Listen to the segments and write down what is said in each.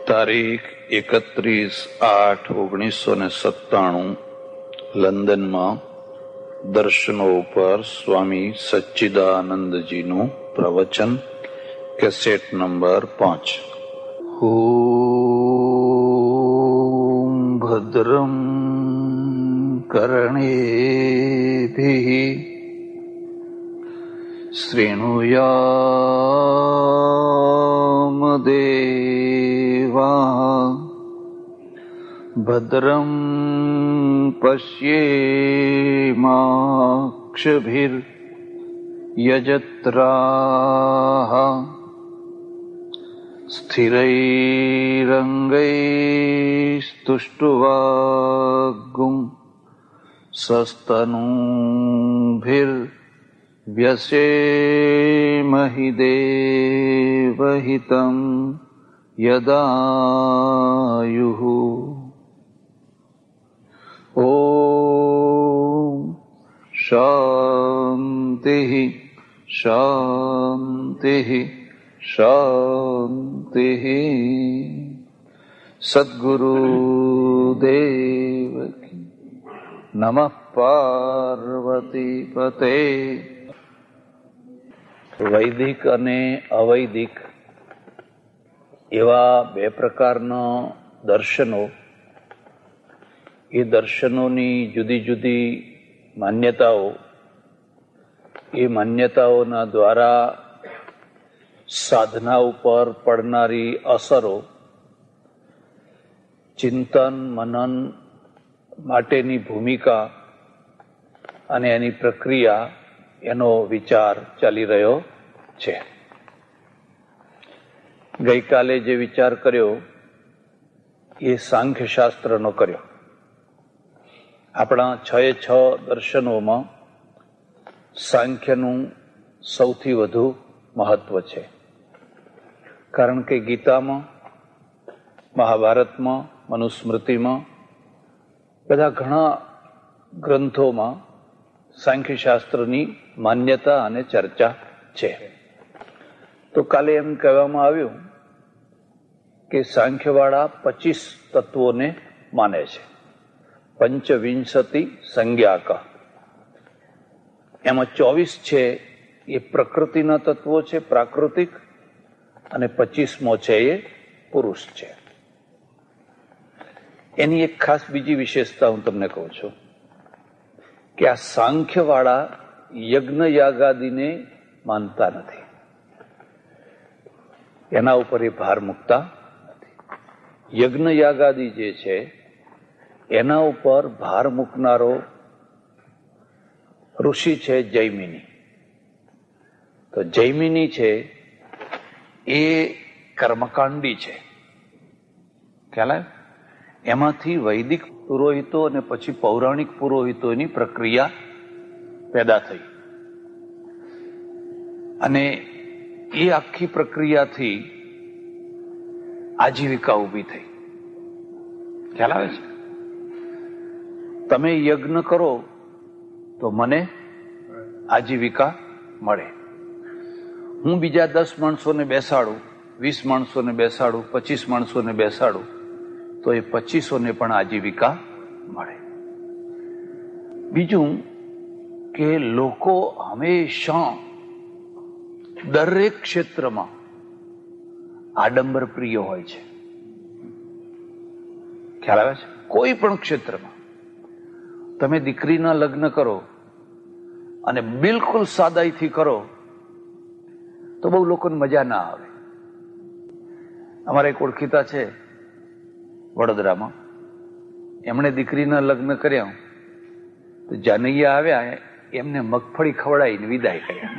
તારીખ 31/8/1997 લંડનમાં દર્શનો ઉપર સ્વામી સચ્ચિદાનંદજીનું પ્રવચન, કેસેટ નંબર 5. ઓમ ભદ્રમ કર્ણેભિઃ શૃણુયામ દેવાઃ ભદ્રં પશ્યેમાક્ષભિર્યજત્રાઃ સ્થિરૈરંગૈસ્તુષ્ટુવાગું સસ્તનૂभिर्व्यसेमहि देवहितं यदायुः. ओम शांतिः शांतिः शांतिः. सद्गुरुदेव की नमः. પાર્વતી પતે. વૈદિક અને અવૈદિક એવા બે પ્રકારના દર્શનો, એ દર્શનોની જુદી જુદી માન્યતાઓ, એ માન્યતાઓના દ્વારા સાધના ઉપર પડનારી અસરો, ચિંતન મનન માટેની ભૂમિકા અને એની પ્રક્રિયા, એનો વિચાર ચાલી રહ્યો છે. ગઈકાલે જે વિચાર કર્યો એ સાંખ્ય શાસ્ત્રનો કર્યો. આપણા 6 દર્શનોમાં સાંખ્યનું સૌથી વધુ મહત્વ છે. કારણ કે ગીતામાં, મહાભારતમાં, મનુસ્મૃતિમાં, બધા ઘણા ગ્રંથોમાં સાંખ્ય શાસ્ત્રની માન્યતા અને ચર્ચા છે. તો કાલે એમ કહેવામાં આવ્યું કે સાંખ્યવાળા 25 તત્વોને માને છે. પંચવિંશતિ સંજ્ઞાક. એમાં 24 છે એ પ્રકૃતિના તત્વો છે, પ્રાકૃતિક, અને 25મો છે એ પુરુષ છે. એની એક ખાસ બીજી વિશેષતા હું તમને કહું છું કે આ સાંખ્યવાળા યજ્ઞ યાગાદિને માનતા નથી, એના ઉપર એ ભાર મૂકતા નથી. યજ્ઞ યાગાદિ જે છે એના ઉપર ભાર મૂકનારો ઋષિ છે જૈમિની. તો જૈમિની છે એ કર્મકાંડી છે, ખ્યાલ આવે? એમાંથી વૈદિક પુરોહિતો અને પછી પૌરાણિક પુરોહિતોની પ્રક્રિયા પેદા થઈ, અને એ આખી પ્રક્રિયાથી આજીવિકા ઊભી થઈ. ખ્યાલ આવે છે? તમે યજ્ઞ કરો તો મને આજીવિકા મળે. હું બીજા 10 માણસોને બેસાડું, 20 માણસોને બેસાડું, 25 માણસોને બેસાડું, તો એ 25ઓને પણ આજીવિકા મળે. બીજું કે લોકો હંમેશા દરેક ક્ષેત્રમાં આડંબર પ્રિય હોય છે. ખ્યાલ આવે છે? કોઈ પણ ક્ષેત્રમાં તમે દીકરીના લગ્ન કરો અને બિલકુલ સાદાઈથી કરો તો બહુ લોકોને મજા ના આવે. અમારા એક ઓળખીતા છે વડોદરામાં, એમણે દીકરીના લગ્ન કર્યા તો જાનૈયા આવ્યા, એમને મગફળી ખવડાવીને વિદાય કર્યા.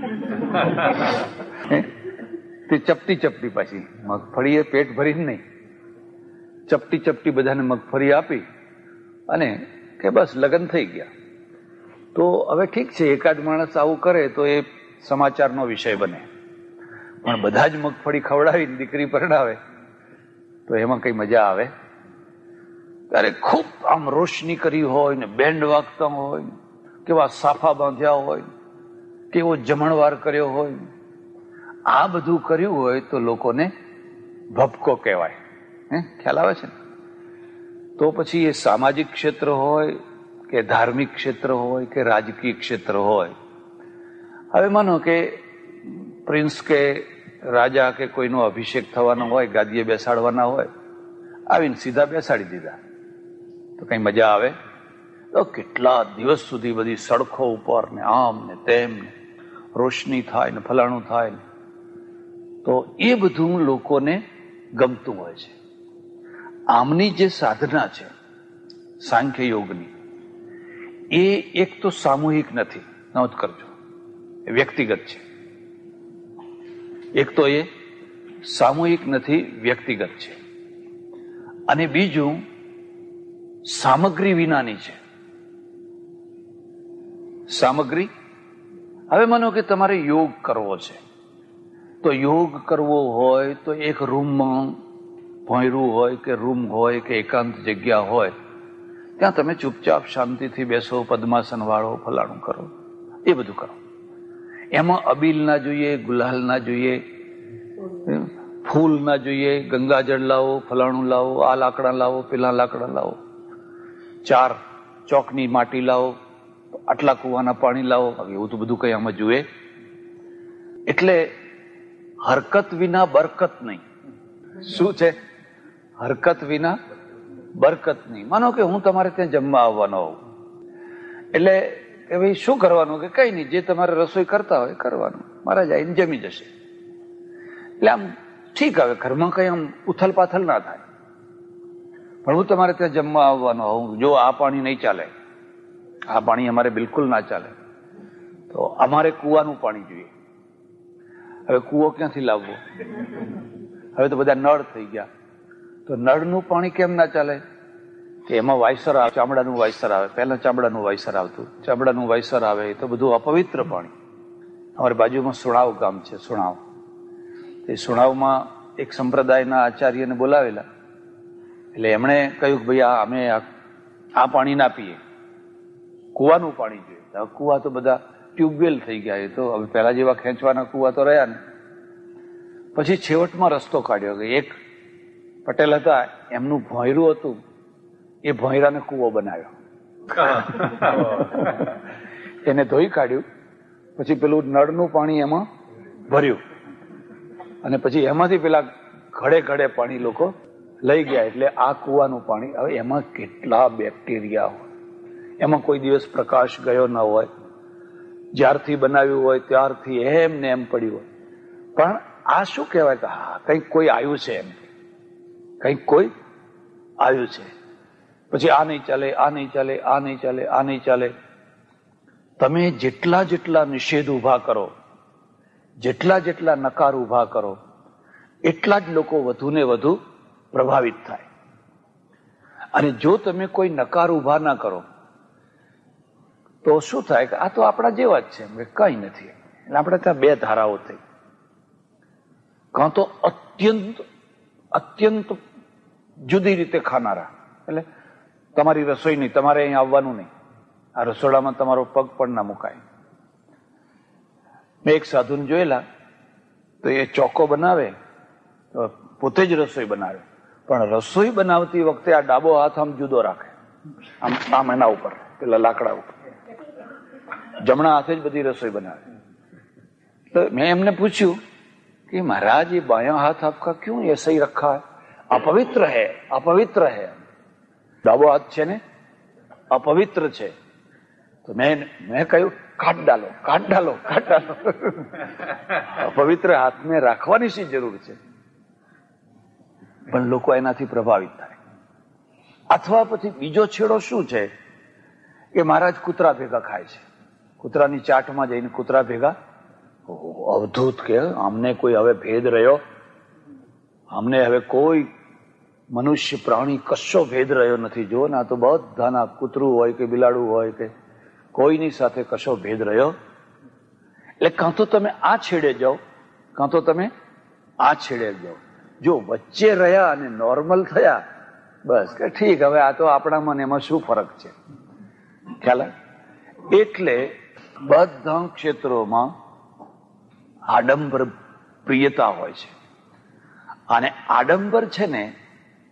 તે ચપટી ચપટી, પાછી મગફળી એ પેટ ભરીને નહીં, ચપટી ચપટી બધાને મગફળી આપી અને કે બસ લગ્ન થઈ ગયા. તો હવે ઠીક છે, એકાદ માણસ આવું કરે તો એ સમાચારનો વિષય બને, પણ બધા જ મગફળી ખવડાવીને દીકરી પરણાવે તો એમાં કઈ મજા આવે? ત્યારે ખૂબ આમ રોશની કરી હોય ને, બેન્ડ વાગતા હોય, કેવા સાફા બાંધ્યા હોય, કેવો જમણવાર કર્યો હોય, આ બધું કર્યું હોય તો લોકોને ભપકો કહેવાય. ખ્યાલ આવે છે ને? તો પછી એ સામાજિક ક્ષેત્ર હોય કે ધાર્મિક ક્ષેત્ર હોય કે રાજકીય ક્ષેત્ર હોય, હવે માનો કે પ્રિન્સ કે રાજા કે કોઈનો અભિષેક થવાનો હોય, ગાદીએ બેસાડવાના હોય, આવીને સીધા બેસાડી દીધા, તો કઈ મજા આવે? તો કેટલા દિવસ સુધી બધી સડકો ઉપર ને આમ ને તેમ ને રોશની થાય ને ફલાણું થાય ને, તો એ બધું લોકોને ગમતું હોય છે. આમની જે સાધના છે સાંખ્ય યોગની, એ એક તો સામૂહિક નથી, નોંધ કરજો, એ વ્યક્તિગત છે. એક તો એ સામૂહિક નથી, વ્યક્તિગત છે. અને બીજું સામગ્રી વિનાની છે. સામગ્રી, હવે માનો કે તમારે યોગ કરવો છે, તો યોગ કરવો હોય તો એક રૂમમાં ભોંયરું હોય કે રૂમ હોય કે એકાંત જગ્યા હોય, ત્યાં તમે ચૂપચાપ શાંતિથી બેસો, પદ્માસન વાળો, ફલાણું કરો, એ બધું કરો. એમાં અબીલ ના જોઈએ, ગુલાલ ના જોઈએ, ફૂલ ના જોઈએ, ગંગાજળ લાવો, ફલાણું લાવો, આ લાકડા લાવો, પેલા લાકડા લાવો, 4 ચોકની માટી લાવો, આટલા કુવાના પાણી લાવો, એવું તો બધું કઈ આમાં જોઈએ. એટલે હરકત વિના બરકત નહીં. શું છે? હરકત વિના બરકત નહીં. માનો કે હું તમારે ત્યાં જમવા આવવાનો હોઉં, એટલે કે ભાઈ શું કરવાનું? કે કઈ નહીં, જે તમારે રસોઈ કરતા હોય કરવાનું, મારા જઈને જમી જશે. એટલે આમ ઠીક, આવે ઘરમાં કઈ આમ ઉથલ પાથલ ના થાય. પણ હું તમારે ત્યાં જમવા આવવાનો હોઉં, જો આ પાણી નહીં ચાલે, આ પાણી અમારે બિલકુલ ના ચાલે, તો અમારે કુવાનું પાણી જોઈએ. હવે કુવો ક્યાંથી લાવવો? હવે તો બધા નળ થઈ ગયા, તો નળનું પાણી કેમ ના ચાલે? કે એમાં વાયસર આવે, ચામડાનું વાયસર આવે. પહેલા ચામડાનું વાયસર આવતું, ચામડાનું વાયસર આવે તો બધું અપવિત્ર પાણી. અમારી બાજુમાં સુણાવ ગામ છે, સુણાવ. એ સુણાવમાં એક સંપ્રદાયના આચાર્યને બોલાવેલા, એટલે એમણે કહ્યું કે ભાઈ અમે આ પાણી ના પીએ, કુવાનું પાણી જોઈએ. કુવા તો બધા ટ્યુબવેલ થઈ ગયા, એ તો હવે પહેલા જેવા ખેંચવાના કુવા તો રહ્યા ને. પછી છેવટમાં રસ્તો કાઢ્યો કે એક પટેલ હતા, એમનું ભોંયરું હતું, એ ભોંયરાને કુવો બનાવ્યો. એને ધોઈ કાઢ્યું, પછી પેલું નળનું પાણી એમાં ભર્યું, અને પછી એમાંથી પેલા ઘડે ઘડે પાણી લોકો લઈ ગયા. એટલે આ કુવાનું પાણી, હવે એમાં કેટલા બેક્ટેરિયા હોય, એમાં કોઈ દિવસ પ્રકાશ ગયો ન હોય, જ્યારથી બનાવ્યું હોય ત્યારથી એમ ને એમ પડ્યું હોય. પણ આ શું કહેવાય? કે હા, કંઈક કોઈ આવ્યું છે, એમ કંઈક કોઈ આવ્યું છે. પછી આ નહીં ચાલે, આ નહીં ચાલે, આ નહીં ચાલે, આ નહીં ચાલે. તમે જેટલા જેટલા નિષેધ ઉભા કરો, જેટલા જેટલા નકાર ઉભા કરો, એટલા જ લોકો વધુ ને વધુ પ્રભાવિત થાય. અને જો તમે કોઈ નકાર ઉભા ના કરો તો શું થાય? કે આ તો આપણા જેવા જ છે, કઈ નથી. એટલે આપણે ત્યાં 2 ધારાઓ થઈ. કાં તો અત્યંત જુદી રીતે ખાનારા, એટલે તમારી રસોઈ નહીં, તમારે અહીં આવવાનું નહીં, આ રસોડામાં તમારો પગ પણ ના મુકાય. મેં એક સાધુને જોયેલા, તો એ ચોકો બનાવે, પોતે જ રસોઈ બનાવે, પણ રસોઈ બનાવતી વખતે આ ડાબો હાથ આમ જુદો રાખે, આમ એના ઉપર, પેલા લાકડા ઉપર, જમણા હાથે જ બધી રસોઈ બનાવે. તો મેં એમને પૂછ્યું कि महाराज ये बायां हाथ आपका क्यों ऐसा ही रखा है? अपवित्र है, अपवित्र है. ડાબો હાથ છે ને અપવિત્ર છે. તો મેં કહ્યું કાઢ ડાલો, કાઢ ડાલો, કાઢ ડાલો. અપવિત્ર હાથને રાખવાની શી જરૂર છે? પણ લોકો એનાથી પ્રભાવિત થાય. અથવા પછી બીજો છેડો શું છે કે મહારાજ કૂતરા ભેગા ખાય છે, કૂતરાની ચાટમાં જઈને કૂતરા ભેગા, અવધૂત કે અમને કોઈ હવે ભેદ રહ્યો, અમને હવે કોઈ મનુષ્ય પ્રાણી કશો ભેદ રહ્યો નથી. જો ના તો બધાના કૂતરું હોય કે બિલાડું હોય કે કોઈની સાથે કશો ભેદ રહ્યો. એટલે કાં તો તમે આ છેડે જાઓ, કાં તો તમે આ છેડે જાઓ. જો વચ્ચે રહ્યા અને નોર્મલ થયા, બસ કે ઠીક, હવે આ તો આપણામાં એમાં શું ફરક છે, ખ્યાલ? એટલે બધા ક્ષેત્રોમાં આડંબર પ્રિયતા હોય છે. અને આડંબર છે ને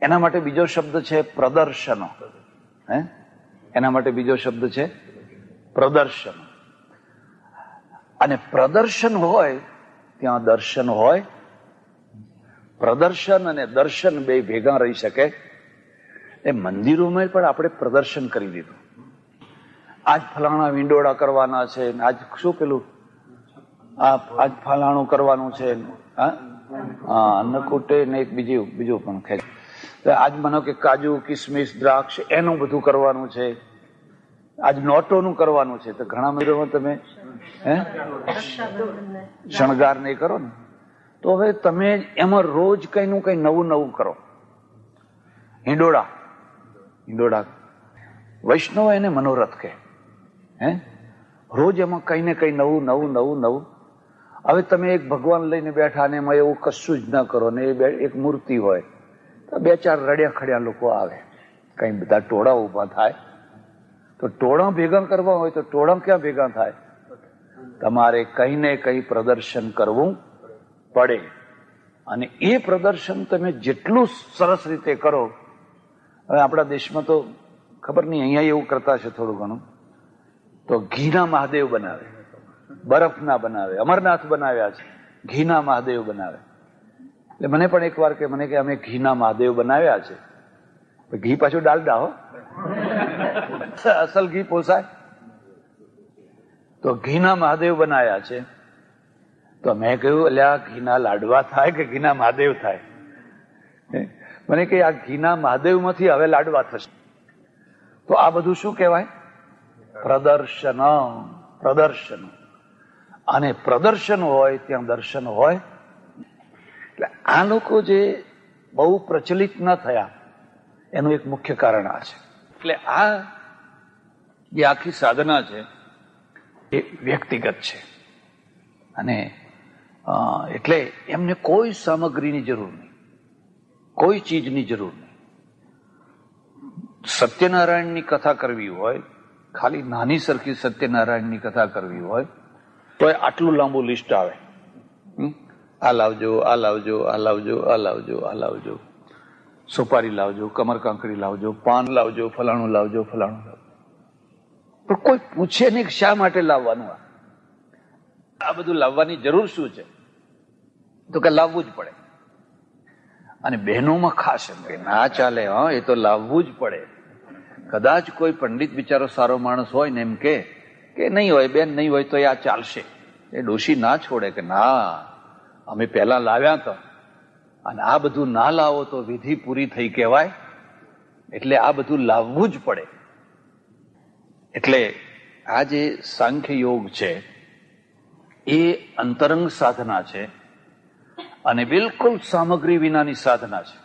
એના માટે બીજો શબ્દ છે પ્રદર્શનો. હે, એના માટે બીજો શબ્દ છે પ્રદર્શન. અને પ્રદર્શન હોય ત્યાં દર્શન હોય. પ્રદર્શન અને દર્શન બે ભેગા રહી શકે. એ મંદિરોમાં પણ આપણે પ્રદર્શન કરી દીધું. આજ ફલાણા વિંડોળા કરવાના છે, આજ શું પેલું આજ ફલાણું કરવાનું છે, અન્નકૂટે ને એક બીજું પણ ખેંચ. આજ માનો કે કાજુ કિસમિસ દ્રાક્ષ એનું બધું કરવાનું છે, આજ નોટોનું કરવાનું છે. તો ઘણા મંદિરોમાં તમે શણગાર નહીં કરો ને, તો હવે તમે એમાં રોજ કઈ નું કઈ નવું નવું કરો. હિંડોળા વૈષ્ણવ એને મનોરથ કહે. રોજ એમાં કઈ ને કઈ નવું. હવે તમે એક ભગવાન લઈને બેઠા ને એમાં એવું કશું જ ના કરો ને એક મૂર્તિ હોય તો 2-4 રડ્યા ખડ્યા લોકો આવે, કઈ બધા ટોળા ઉભા થાય. તો ટોળા ભેગા કરવા હોય તો ટોળા ક્યાં ભેગા થાય? તમારે કઈ ને કઈ પ્રદર્શન કરવું પડે. અને એ પ્રદર્શન તમે જેટલું સરસ રીતે કરો. હવે આપણા દેશમાં તો ખબર નહીં, અહીંયા એવું કરતા છે થોડું ઘણું, તો ઘીના મહાદેવ બનાવે, બરફના બનાવે, અમરનાથ બનાવ્યા છે, ઘીના મહાદેવ બનાવે. એટલે મને પણ એક વાર કે અમે ઘીના મહાદેવ બનાવ્યા છે. ઘી પાછું ડાલડા હો, અસલ ઘી પોસાય. તો ઘીના મહાદેવ બનાવ્યા છે. તો મેં કહ્યું, અલ્યા ઘીના લાડવા થાય કે ઘીના મહાદેવ થાય? મને કે આ ઘીના મહાદેવ માંથી હવે લાડવા થશે. તો આ બધું શું કહેવાય? પ્રદર્શન. અને પ્રદર્શન હોય ત્યાં દર્શન હોય. એટલે આ લોકો જે બહુ પ્રચલિત ન થયા એનું એક મુખ્ય કારણ આ છે. એટલે આ જે આખી સાધના છે એ વ્યક્તિગત છે. અને એટલે એમને કોઈ સામગ્રીની જરૂર નહીં, કોઈ ચીજની જરૂર નહીં. સત્યનારાયણની કથા કરવી હોય, ખાલી નાની સરખી સત્યનારાયણની કથા કરવી હોય તો આટલું લાંબુ લિસ્ટ આવે. આ લાવજો, આ લાવજો, આ લાવજો, આ લાવજો, આ લાવજો, સુપારી લાવજો, કમરકાંકરી લાવજો, પાન લાવજો, ફલાણું લાવજો, ફલાણું લાવજો. પણ કોઈ પૂછે નહીં શા માટે લાવવાનું? આ બધું લાવવાની જરૂર શું છે? તો કે લાવવું જ પડે. અને બહેનોમાં ખાસ એમ કે ના ચાલે, હા એ તો લાવવું જ પડે. કદાચ કોઈ પંડિત બિચારો સારો માણસ હોય ને એમ કે નહીં હોય, બેન નહીં હોય તો આ ચાલશે, એ ડોશી ના છોડે કે ના અમે પહેલા લાવ્યા હતા અને આ બધું ના લાવો તો વિધિ પૂરી થઈ કહેવાય. એટલે આ બધું લાવવું જ પડે. એટલે આ જે સાંખ્ય યોગ છે એ અંતરંગ સાધના છે અને બિલકુલ સામગ્રી વિનાની સાધના છે.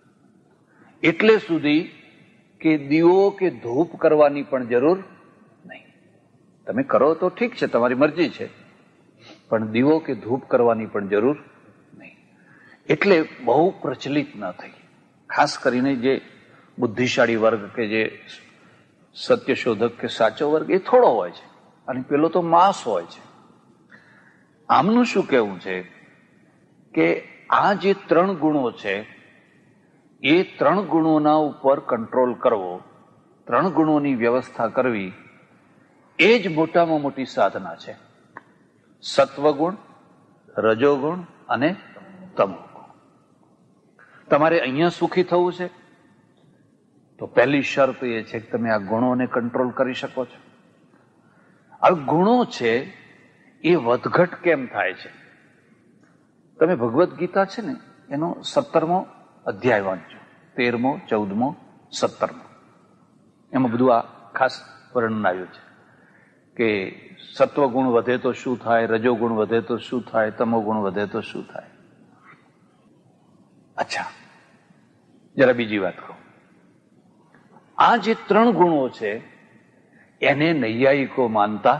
એટલે સુધી કે દીવો કે ધૂપ કરવાની પણ જરૂર નહીં. તમે કરો તો ઠીક છે, તમારી મરજી છે, પણ દીવો કે ધૂપ કરવાની પણ જરૂર નહીં. એટલે બહુ પ્રચલિત ન થઈ. ખાસ કરીને જે બુદ્ધિશાળી વર્ગ કે જે સત્યશોધક કે સાચો વર્ગ એ થોડો હોય છે અને પેલો તો માસ હોય છે. આમનું શું કહેવું છે કે આ જે 3 ગુણો છે એ 3 ગુણોના ઉપર કંટ્રોલ કરવો, 3 ગુણોની વ્યવસ્થા કરવી એ જ મોટામાં મોટી સાધના છે. સત્વગુણ, રજોગુણ અને તમોગુણ. તમારે અહીંયા સુખી થવું છે તો પહેલી શરત એ છે કે તમે આ ગુણોને કંટ્રોલ કરી શકો છો. હવે ગુણો છે એ વધઘટ કેમ થાય છે? તમે ભગવદ્ ગીતા છે ને એનો 17મો અધ્યાય વાંચજો, 13મો, 14મો, 17મો. એમાં બધું આ ખાસ વર્ણન આવ્યું છે કે સત્વગુણ વધે તો શું થાય, રજોગુણ વધે તો શું થાય, તમોગુણ વધે તો શું થાય. અચ્છા, જરા બીજી વાત કહું. આ જે 3 ગુણો છે એને નૈયાયિકો માનતા?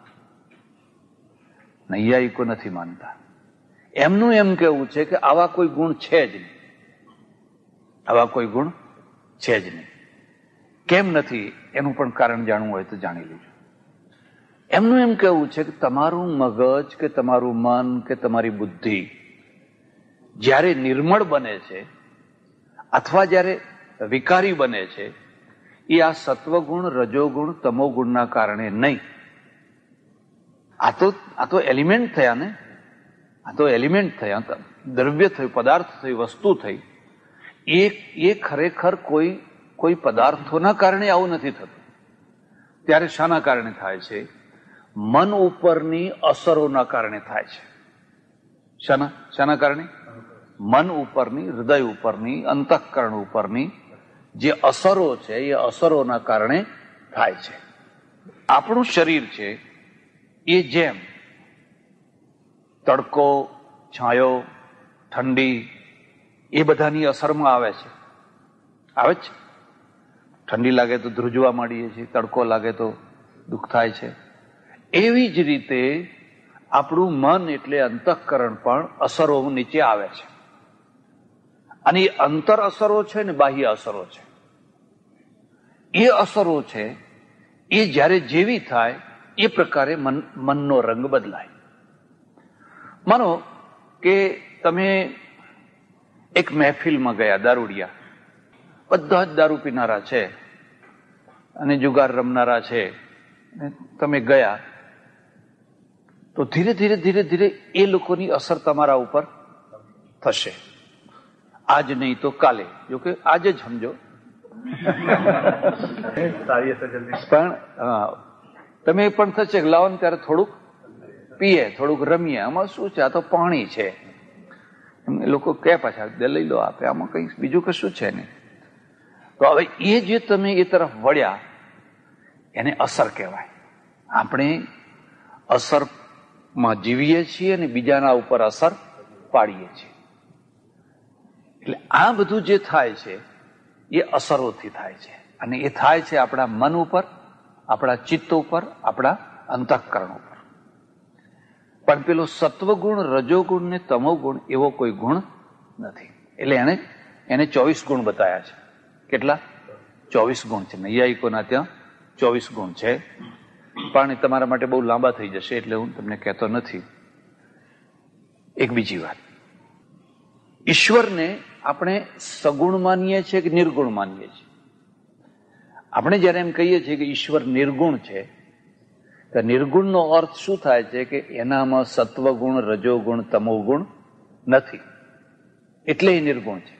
નૈયાયિકો નથી માનતા. એમનું એમ કેવું છે કે આવા કોઈ ગુણ છે જ નહીં, આવા કોઈ ગુણ છે જ નહીં. કેમ નથી એનું પણ કારણ જાણવું હોય તો જાણી લેજો. એમનું એમ કેવું છે કે તમારું મગજ કે તમારું મન કે તમારી બુદ્ધિ જ્યારે નિર્મળ બને છે અથવા જ્યારે વિકારી બને છે એ આ સત્વગુણ, રજોગુણ, તમોગુણના કારણે નહીં. આ તો એલિમેન્ટ થયા ને, આ તો એલિમેન્ટ થયા, દ્રવ્ય થયું, પદાર્થ થયું, વસ્તુ થઈ. એ ખરેખર કોઈ પદાર્થોના કારણે આવું નથી થતું. ત્યારે શાના કારણે થાય છે? મન ઉપરની અસરોના કારણે થાય છે. શાના કારણે? મન ઉપરની, હૃદય ઉપરની, અંતઃકરણ ઉપરની જે અસરો છે એ અસરોના કારણે થાય છે. આપણું શરીર છે એ જેમ તડકો, છાંયો, ઠંડી એ બધાની અસરમાં આવે છે. ઠંડી લાગે તો ધ્રુજવા માંડીએ છીએ, તડકો લાગે તો દુઃખ થાય છે. એવી જ રીતે આપણું મન એટલે અંતઃકરણ પણ અસરો નીચે આવે છે. અને એ અંતર અસરો છે ને બાહ્ય અસરો છે. એ અસરો છે એ જ્યારે જેવી થાય એ પ્રકારે મનનો રંગ બદલાય. માનો કે તમે એક મહેફિલમાં ગયા, દારૂડિયા, બધા જ દારૂ પીનારા છે અને જુગાર રમનારા છે, તમે ગયા તો ધીરે ધીરે ધીરે ધીરે એ લોકોની અસર તમારા ઉપર થશે. આજ નહીં તો કાલે, જો કે આજે જ સમજો, પણ તમે પણ થશે કે લાવો ને ત્યારે થોડુંક પીએ, થોડુંક રમીએ, આમાં શું છે, આ તો પાણી છે. એ લોકો કે પાછા લઈ લો, આપે, આમાં કઈ બીજું કશું છે નહીં. તો હવે એ જે તમે એ તરફ વળ્યા એને અસર કહેવાય. આપણે અસરમાં જીવીએ છીએ અને બીજાના ઉપર અસર પાડીએ છીએ. એટલે આ બધું જે થાય છે એ અસરોથી થાય છે. અને એ થાય છે આપણા મન ઉપર, આપણા ચિત્ત ઉપર, આપણા અંતઃકરણ ઉપર. પણ પેલો સત્વગુણ, રજોગુણ ને તમોગુણ એવો કોઈ ગુણ નથી. એટલે એને 24 ગુણ બતાવ્યા છે. કેટલા? 24 ગુણ છે. નૈયાયિકોના ત્યાં 24 ગુણ છે. પણ તમારા માટે બહુ લાંબા થઈ જશે એટલે હું તમને કહેતો નથી. એક બીજી વાત, ઈશ્વરને આપણે સગુણ માનીએ છીએ કે નિર્ગુણ માનીએ છીએ? આપણે જયારે એમ કહીએ છીએ કે ઈશ્વર નિર્ગુણ છે, તો નિર્ગુણનો અર્થ શું થાય છે? કે એનામાં સત્વગુણ, રજોગુણ, તમોગુણ નથી, એટલે એ નિર્ગુણ છે.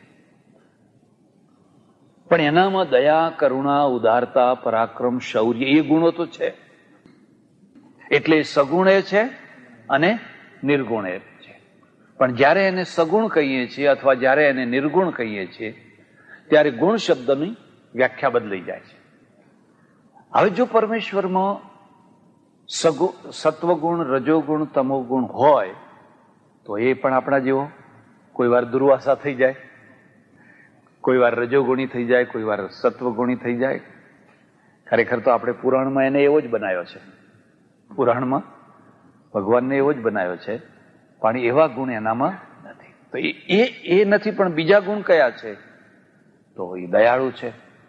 પણ એનામાં દયા, કરુણા, ઉદારતા, પરાક્રમ, શૌર્ય એ ગુણો તો છે. એટલે સગુણ એ છે અને નિર્ગુણ એ છે. પણ જ્યારે એને સગુણ કહીએ છીએ અથવા જ્યારે એને નિર્ગુણ કહીએ છીએ ત્યારે ગુણ શબ્દની વ્યાખ્યા બદલાઈ જાય છે. હવે જો પરમેશ્વરમાં સત્વગુણ, રજોગુણ, તમોગુણ હોય તો એ પણ આપણા જેવો કોઈ વાર દુર્વાસા થઈ જાય, કોઈ વાર રજોગુણી થઈ જાય, કોઈ વાર સત્વગુણી થઈ જાય. ખરેખર તો આપણે પુરાણમાં એને એવો જ બનાવ્યો છે. પુરાણમાં ભગવાનને એવો જ બનાવ્યો છે, પણ એવા ગુણ એનામાં નથી. તો એ નથી, પણ બીજા ગુણ કયા છે? તો એ દયાળુ છે,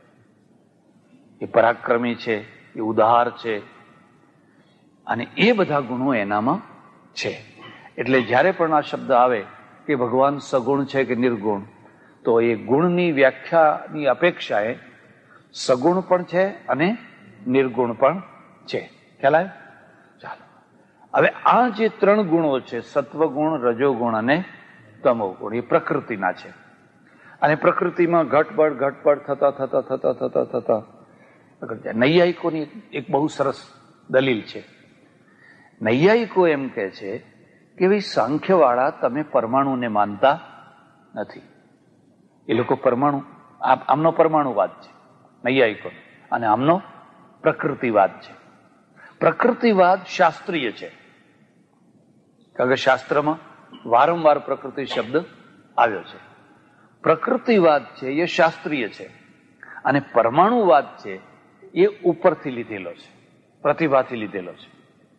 એ પરાક્રમી છે, એ ઉદાર છે, અને એ બધા ગુણો એનામાં છે. એટલે જ્યારે પણ આ શબ્દ આવે કે ભગવાન સગુણ છે કે નિર્ગુણ, તો એ ગુણની વ્યાખ્યાની અપેક્ષાએ સગુણ પણ છે અને નિર્ગુણ પણ છે. ખ્યાલ આવ્યો? ચાલો, હવે આ જે 3 ગુણો છે, સત્વગુણ, રજોગુણ અને તમોગુણ, એ પ્રકૃતિના છે. અને પ્રકૃતિમાં ઘટબડ થતા નૈયાયિકોની એક બહુ સરસ દલીલ છે. નૈયાયિકો એમ કહે છે કે ભાઈ સાંખ્યવાળા તમે પરમાણુને માનતા નથી. એ લોકો પરમાણુ, આમનો પરમાણુવાદ છે નૈયાયિકો, અને આમનો પ્રકૃતિવાદ છે. પ્રકૃતિવાદ શાસ્ત્રીય છે, કારણ કે શાસ્ત્રમાં વારંવાર પ્રકૃતિ શબ્દ આવ્યો છે. પ્રકૃતિવાદ છે એ શાસ્ત્રીય છે, અને પરમાણુવાદ છે એ ઉપરથી લીધેલો છે, પ્રતિભાથી લીધેલો છે.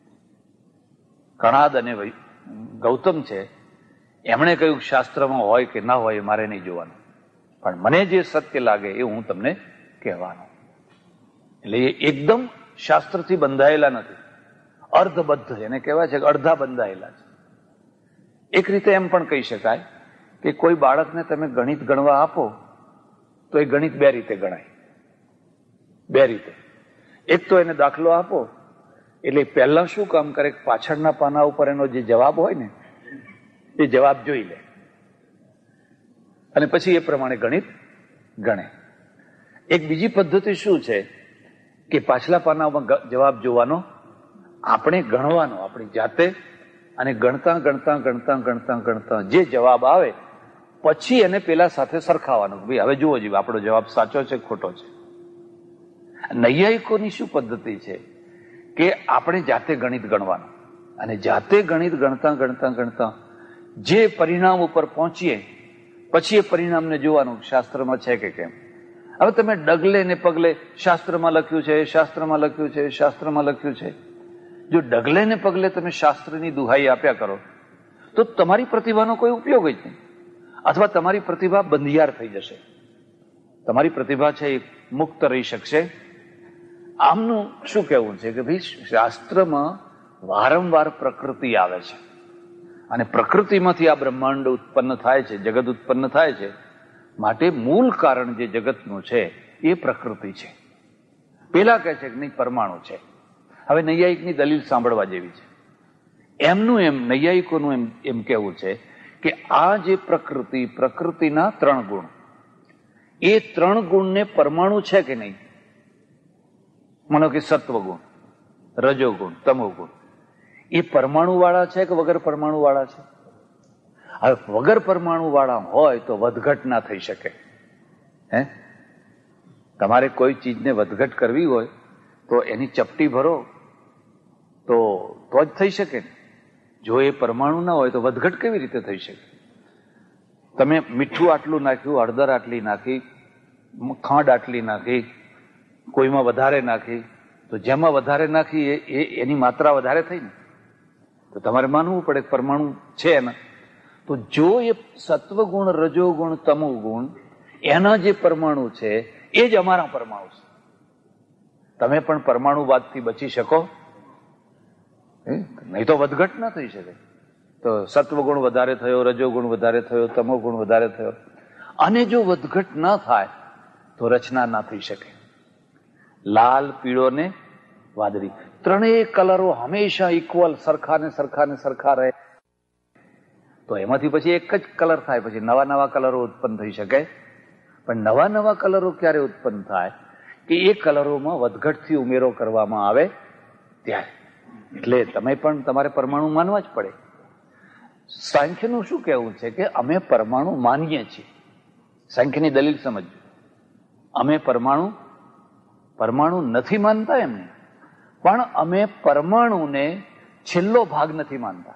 કણાદ અને ગૌતમ છે, એમણે કહ્યું શાસ્ત્રમાં હોય કે ના હોય મારે નહીં જોવાનું, પણ મને જે સત્ય લાગે એ હું તમને કહેવાનું. એટલે એ એકદમ શાસ્ત્રથી બંધાયેલા નથી, અર્ધબદ્ધ એને કહેવાય છે કે અડધા બંધાયેલા છે. એક રીતે એમ પણ કહી શકાય કે કોઈ બાળકને તમે ગણિત ગણવા આપો તો એ ગણિત બે રીતે ગણાય. બે રીતે. એક તો એને દાખલો આપો એટલે પહેલા શું કામ કરે, પાછળના પાના ઉપર એનો જે જવાબ હોય ને એ જવાબ જોઈ લે અને પછી એ પ્રમાણે ગણિત ગણે. એક બીજી પદ્ધતિ શું છે કે પાછલા પાનામાં જવાબ જોવાનો, આપણે ગણવાનો આપણી જાતે, અને ગણતા ગણતા ગણતા ગણતા ગણતા જે જવાબ આવે પછી એને પેલા સાથે સરખાવાનો, ભાઈ હવે જુઓ જોઈએ આપણો જવાબ સાચો છે ખોટો છે. નૈયાયિકોની શું પદ્ધતિ છે કે આપણે જાતે ગણિત ગણવાનું, અને જાતે ગણિત ગણતા ગણતા ગણતા જે પરિણામ ઉપર પહોંચીએ પછી એ પરિણામને જોવાનું શાસ્ત્રમાં છે કે કેમ. હવે તમે ડગલે ને પગલે શાસ્ત્રમાં લખ્યું છે, શાસ્ત્રમાં લખ્યું છે, શાસ્ત્રમાં લખ્યું છે, જો ડગલે ને પગલે તમે શાસ્ત્રની દુહાઈ આપ્યા કરો તો તમારી પ્રતિભાનો કોઈ ઉપયોગ જ નહીં, અથવા તમારી પ્રતિભા બંધિયાર થઈ જશે. તમારી પ્રતિભા છે એ મુક્ત રહી શકશે. આમનું શું કહેવું છે કે ભાઈ શાસ્ત્રમાં વારંવાર પ્રકૃતિ આવે છે અને પ્રકૃતિમાંથી આ બ્રહ્માંડ ઉત્પન્ન થાય છે, જગત ઉત્પન્ન થાય છે, માટે મૂળ કારણ જે જગતનું છે એ પ્રકૃતિ છે. પેલા કહે છે કે નહીં પરમાણુ છે. હવે નૈયાયિકની દલીલ સાંભળવા જેવી છે. એમનું એમ નૈયાયિકોનું એમ કહેવું છે કે આ જે પ્રકૃતિ, પ્રકૃતિના 3 ગુણ, એ 3 ગુણને પરમાણુ છે કે નહીં, માનો કે સત્વગુણ, રજોગુણ, તમોગુણ, એ પરમાણુ વાળા છે કે વગર પરમાણુ વાળા છે? હવે વગર પરમાણુ વાળા હોય તો વધઘટ ના થઈ શકે. હે, તમારે કોઈ ચીજને વધઘટ કરવી હોય તો એની ચપટી ભરો તો જ થઈ શકે ને. જો એ પરમાણુ ના હોય તો વધઘટ કેવી રીતે થઈ શકે? તમે મીઠું આટલું નાખ્યું, હળદર આટલી નાખી, ખાંડ આટલી નાખી, કોઈમાં વધારે નાખી, તો જેમાં વધારે નાખી એની માત્રા વધારે થઈ ને, તો તમારે માનવું પડે પરમાણુ છે એના. તો જો એ સત્વગુણ, રજોગુણ, તમોગુણ એના જે પરમાણુ છે એ જ અમારા પરમાણુ છે. તમે પણ પરમાણુવાદથી બચી શકો નહીં, તો વધઘટ ના થઈ શકે. તો સત્વગુણ વધારે થયો, રજોગુણ વધારે થયો, તમોગુણ વધારે થયો, અને જો વધઘટ ના થાય તો રચના ના થઈ શકે. લાલ, પીળો ને વાદળી, ત્રણેય કલરો હંમેશા ઇક્વલ, સરખા ને સરખા ને સરખા રહે તો એમાંથી પછી એક જ કલર થાય, પછી નવા નવા કલરો ઉત્પન્ન થઈ શકે. પણ નવા નવા કલરો ક્યારે ઉત્પન્ન થાય કે એ કલરોમાં વધઘટથી ઉમેરો કરવામાં આવે ત્યારે. એટલે તમે પણ તમારે પરમાણુ માનવા જ પડે. સાંખ્યનું શું કહેવું છે કે અમે પરમાણુ માનીએ છીએ. સાંખ્યની દલીલ સમજજો. અમે પરમાણુ નથી માનતા એમને, પણ અમે પરમાણુને છેલ્લો ભાગ નથી માનતા.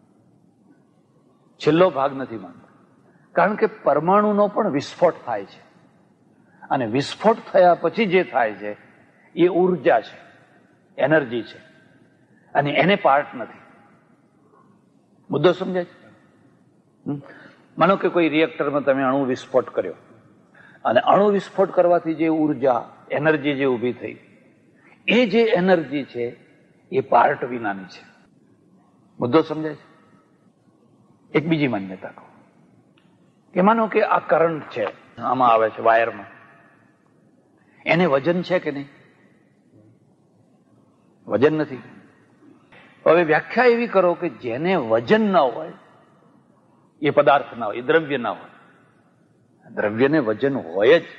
છેલ્લો ભાગ નથી માનતા કારણ કે પરમાણુનો પણ વિસ્ફોટ થાય છે, અને વિસ્ફોટ થયા પછી જે થાય છે એ ઉર્જા છે, એનર્જી છે, અને એને પાર્ટ નથી. મુદ્દો સમજાય છે? માનો કે કોઈ રિએક્ટરમાં તમે અણુ વિસ્ફોટ કર્યો, અને અણુ વિસ્ફોટ કરવાથી જે ઉર્જા, એનર્જી જે ઊભી થઈ, એ જે એનર્જી છે એ પાર્ટ વિનાની છે. મુદ્દો સમજાય છે? એક બીજી માન્યતા કહું કે માનો કે આ કરંટ છે, આમાં આવે છે વાયરમાં, એને વજન છે કે નહીં? વજન નથી. હવે વ્યાખ્યા એવી કરો કે જેને વજન ના હોય એ પદાર્થ ના હોય, એ દ્રવ્ય ના હોય. દ્રવ્યને વજન હોય જ.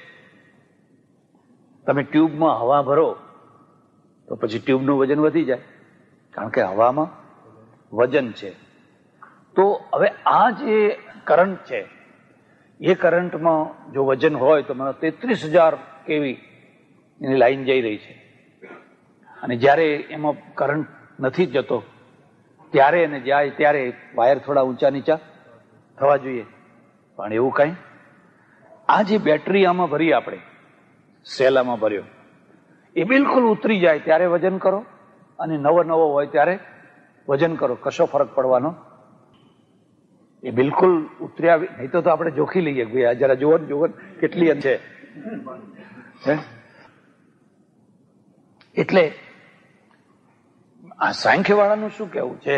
તમે ટ્યુબમાં હવા ભરો તો પછી ટ્યુબનું વજન વધી જાય, કારણ કે હવામાં વજન છે. તો હવે આ જે કરંટ છે એ કરંટમાં જો વજન હોય તો મને 33,000 કેવી એની લાઈન જઈ રહી છે, અને જ્યારે એમાં કરંટ નથી જતો ત્યારે એને જાય ત્યારે વાયર થોડા ઊંચા નીચા થવા જોઈએ. પણ એવું કઈ, આ જે બેટરી આમાં ભરી, આપણે સેલ આમાં ભર્યો, એ બિલકુલ ઉતરી જાય ત્યારે વજન કરો, અને નવો હોય ત્યારે વજન કરો, કશો ફરક પડવાનો? એ બિલકુલ ઉતર્યા નહીં તો આપણે જોખી લઈએ કે ભાઈ જરા જોવો કેટલી છે. એટલે આ સાંખ્યવાળાનું શું કહેવું છે,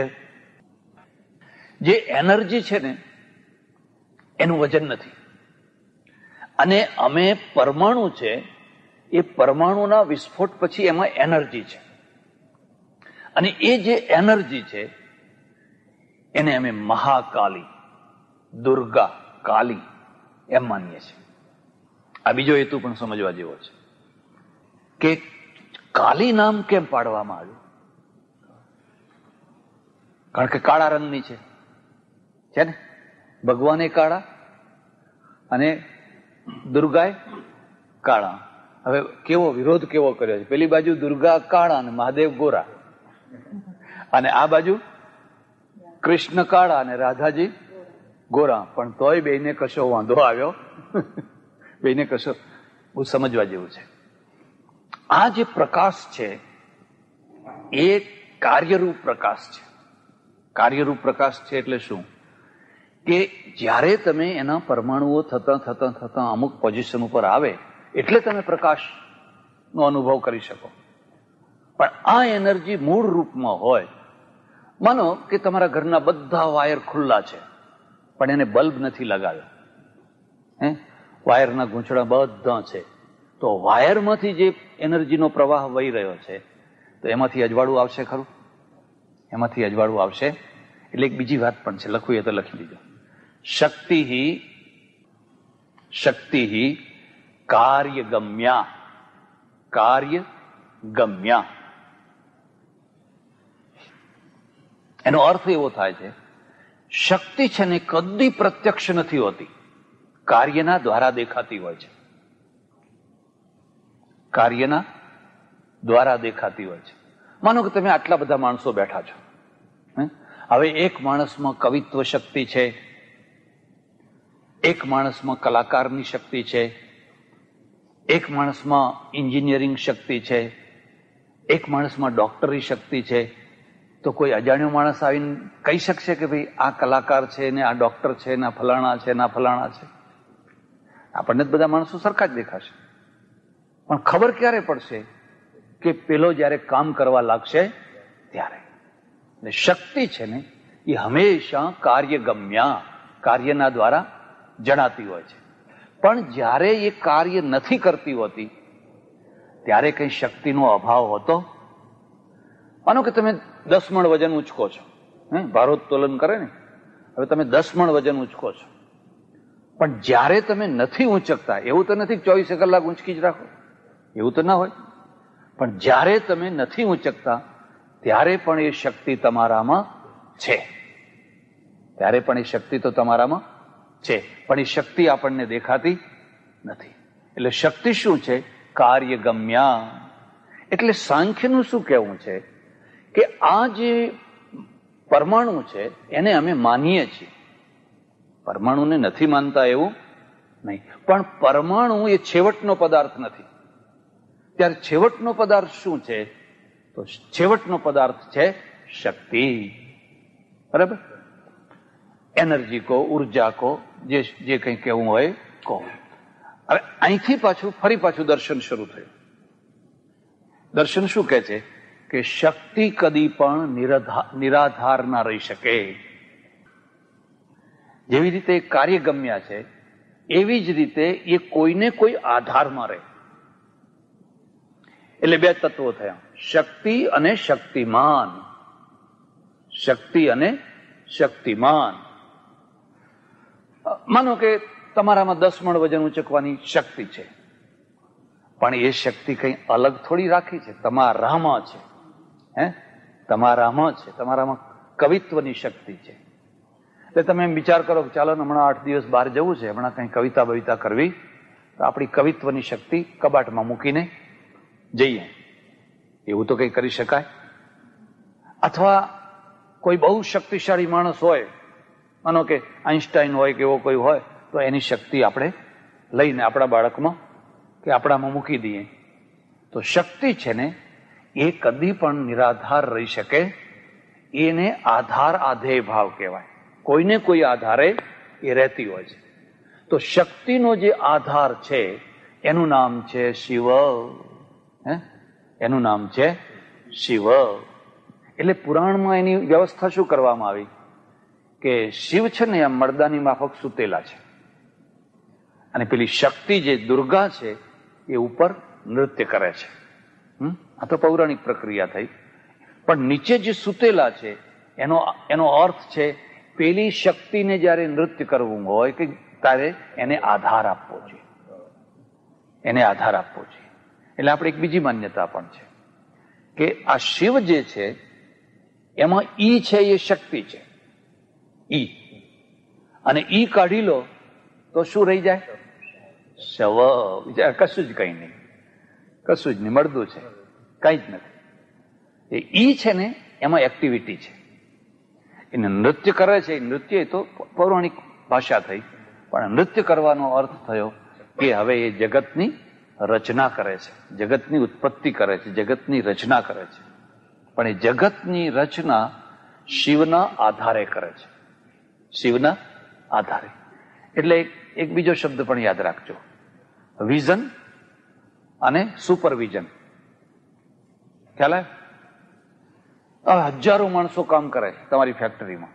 જે એનર્જી છે ને એનું વજન નથી, અને અમે પરમાણુ છે એ પરમાણુના વિસ્ફોટ પછી એમાં એનર્જી છે, અને એ જે એનર્જી છે એને અમે મહાકાલી, દુર્ગા, કાલી એમ માનીએ છીએ. આ બીજો હેતુ પણ સમજવા જેવો છે કે કાલી નામ કેમ પાડવામાં આવ્યું? કારણ કે કાળા રંગની છે ને, ભગવાને કાળા અને દુર્ગાએ કાળા. હવે કેવો વિરોધ કેવો કર્યો છે! પેલી બાજુ દુર્ગા કાળા અને મહાદેવ ગોરા, અને આ બાજુ કૃષ્ણ કાળા અને રાધાજી ગોરા. પણ તોય બેને કશો વાંધો આવ્યો, બેને કશો, બહુ સમજવા જેવું છે. આ જે પ્રકાશ છે એ કાર્યરૂપ પ્રકાશ છે. કાર્યરૂપ પ્રકાશ છે એટલે શું? કે જ્યારે તમે એના પરમાણુઓ થતા થતા થતા અમુક પોઝિશન ઉપર આવે એટલે તમે પ્રકાશનો અનુભવ કરી શકો. પણ આ એનર્જી મૂળ રૂપમાં હોય, માનો કે તમારા ઘરના બધા વાયર ખુલ્લા છે પણ એને બલ્બ નથી લગાવ્યો, વાયરના ગૂંચળા બધા છે, તો વાયરમાંથી જે એનર્જીનો પ્રવાહ વહી રહ્યો છે તો એમાંથી અજવાળું આવશે ખરું? એમાંથી અજવાળું આવશે. એટલે એક બીજી વાત પણ છે, લખવું એ તો લખી દીધો. શક્તિ કાર્યગમ્યા, કાર્યગમ્યા. એનો અર્થ એવો થાય છે, શક્તિ છે ને કદી પ્રત્યક્ષ નથી હોતી, કાર્યના દ્વારા દેખાતી હોય છે. કાર્યના દ્વારા દેખાતી હોય છે. માનો કે તમે આટલા બધા માણસો બેઠા છો, હવે એક માણસમાં કવિત્વ શક્તિ છે, એક માણસમાં કલાકારની શક્તિ છે, એક માણસમાં એન્જિનિયરિંગ શક્તિ છે, એક માણસમાં ડોક્ટરી શક્તિ છે. તો કોઈ અજાણ્યો માણસ આવીને કહી શકશે કે ભાઈ આ કલાકાર છે ને આ ડોક્ટર છે ને આ ફલાણા છે ને આ ફલાણા છે? આપણને જ બધા માણસો સરખા જ દેખાશે. પણ ખબર ક્યારે પડશે? કે પેલો જયારે કામ કરવા લાગશે ત્યારે. એટલે શક્તિ છે ને એ હંમેશા કાર્યગમ્યા, કાર્યના દ્વારા જણાતી હોય છે. પણ જ્યારે એ કાર્ય નથી કરતી હોતી ત્યારે કઈ શક્તિનો અભાવ હોતો? માનો કે તમે 10 મણ વજન ઉંચકો છો, ભારોત્તોલન કરે ને, હવે તમે 10 મણ વજન ઉંચકો છો, પણ જ્યારે તમે નથી ઉંચકતા, એવું તો નથી 24 કલાક ઉંચકી જ રાખો, એવું તો ના હોય. પણ જ્યારે તમે નથી ઉંચકતા ત્યારે પણ એ શક્તિ તમારામાં છે, ત્યારે પણ એ શક્તિ તો તમારામાં છે, પણ એ શક્તિ આપણને દેખાતી નથી. એટલે શક્તિ શું છે? કાર્યગમ્યા. એટલે સાંખ્યનું શું કહેવું છે કે આ જે પરમાણુ છે એને અમે માનીએ છીએ, પરમાણુને નથી માનતા એવું નહીં. પણ પરમાણુ એ છેવટનો પદાર્થ નથી. ત્યારે છેવટનો પદાર્થ શું છે? તો છેવટનો પદાર્થ છે શક્તિ. બરાબર? એનર્જી કો, ઉર્જા કો, જે કંઈ કહેવું હોય કહો. હવે અહીંથી ફરી પાછું દર્શન શરૂ થયું. દર્શન શું કહે છે? કે શક્તિ કદી પણ નિરાધાર ના રહી શકે. જેવી રીતે કાર્યગમ્યા છે એવી જ રીતે એ કોઈને કોઈ આધારમાં રહે. એટલે બે તત્વો થયા, શક્તિ અને શક્તિમાન. શક્તિ અને શક્તિમાન. માનો કે તમારામાં 10 મણ વજન ઉંચકવાની શક્તિ છે, પણ એ શક્તિ કઈ અલગ થોડી રાખી છે, તમારામાં છે. તમારામાં છે, તમારામાં કવિત્વની શક્તિ છે. એટલે તમે એમ વિચાર કરો કે ચાલો હમણાં 8 દિવસ બહાર જવું છે, હમણાં કઈ કવિતા બવિતા કરવી, તો આપણી કવિત્વની શક્તિ કબાટમાં મૂકીને જઈએ, એવું તો કઈ કરી શકાય? અથવા કોઈ બહુ શક્તિશાળી માણસ હોય, માનો કે આઈન્સ્ટાઈન હોય કે એવો કોઈ હોય, તો એની શક્તિ આપણે લઈને આપણા બાળકમાં કે આપણામાં મૂકી દઈએ. તો શક્તિ છે ને એ કદી પણ નિરાધાર રહી શકે, એને આધાર આધેય ભાવ કહેવાય. કોઈને કોઈ આધારે એ રહેતી હોય છે. તો શક્તિનો જે આધાર છે એનું નામ છે શિવ. એનું નામ છે શિવ. એટલે પુરાણમાં એની વ્યવસ્થા શું કરવામાં આવી કે શિવ છે ને આ મરદાની માફક સૂતેલા છે, અને પેલી શક્તિ જે દુર્ગા છે એ ઉપર નૃત્ય કરે છે. આ તો પૌરાણિક પ્રક્રિયા થઈ. પણ નીચે જે સૂતેલા છે એનો અર્થ છે પેલી શક્તિને જયારે નૃત્ય કરવું હોય કે ત્યારે એને આધાર આપવો જોઈએ, એને આધાર આપવો જોઈએ. એટલે આપણે એક બીજી માન્યતા પણ છે કે આ શિવ જે છે એમાં ઈ છે એ શક્તિ છે, ઈ, અને ઈ કાઢી લો તો શું રહી જાય? શવ. કશું જ કઈ નહીં, કશું જ નહીં, મળદું છે, કઈ જ નથી. એ ઈ છે ને એમાં એક્ટિવિટી છે, એને નૃત્ય કરે છે. નૃત્ય એ તો પૌરાણિક ભાષા થઈ, પણ નૃત્ય કરવાનો અર્થ થયો કે હવે એ જગતની રચના કરે છે, જગતની ઉત્પત્તિ કરે છે, જગતની રચના કરે છે. પણ એ જગતની રચના શિવના આધારે કરે છે, શિવના આધારે. એટલે એક બીજો શબ્દ પણ યાદ રાખજો, વિઝન અને સુપરવિઝન. ખ્યાલ આવે? હવે હજારો માણસો કામ કરે છે તમારી ફેક્ટરીમાં,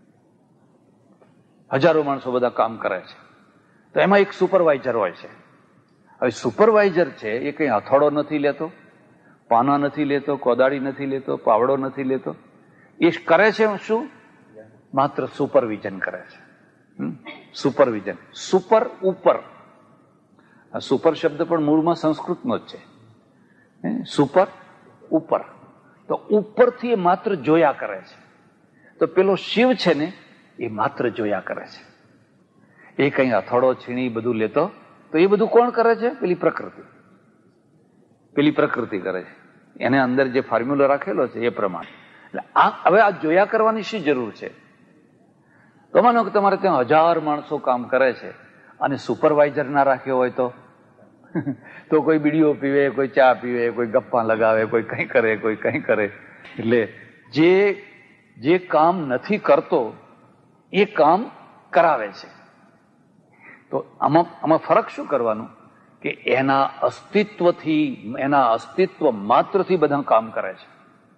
હજારો માણસો બધા કામ કરે છે, તો એમાં એક સુપરવાઇઝર હોય છે. હવે સુપરવાઇઝર છે એ કઈ હથોડો નથી લેતો, પાના નથી લેતો, કોદાળી નથી લેતો, પાવડો નથી લેતો. એ કરે છે શું? માત્ર સુપરવિઝન કરે છે. સુપરવિઝન. સુપર, ઉપર. આ સુપર શબ્દ પણ મૂળમાં સંસ્કૃતનો જ છે. સુપર, ઉપર. તો ઉપરથી એ માત્ર જોયા કરે છે. તો પેલો શિવ છે ને એ માત્ર જોયા કરે છે. એ કઈ હથોડો છીણી બધું લેતો, તો એ બધું કોણ કરે છે? પેલી પ્રકૃતિ. પેલી પ્રકૃતિ કરે છે. એને અંદર જે ફોર્મ્યુલા રાખેલો છે એ પ્રમાણે. એટલે હવે આ જોયા કરવાની શી જરૂર છે? તો માનો કે તમારે ત્યાં 1000 માણસો કામ કરે છે અને સુપરવાઇઝર ના રાખ્યો હોય તો કોઈ બીડીઓ પીવે, કોઈ ચા પીવે, કોઈ ગપ્પા લગાવે, કોઈ કંઈ કરે, કોઈ કંઈ કરે. એટલે જે કામ નથી કરતો એ કામ કરાવે છે. તો આમાં ફરક શું કરવાનું કે એના અસ્તિત્વથી, એના અસ્તિત્વ માત્રથી બધા કામ કરે છે.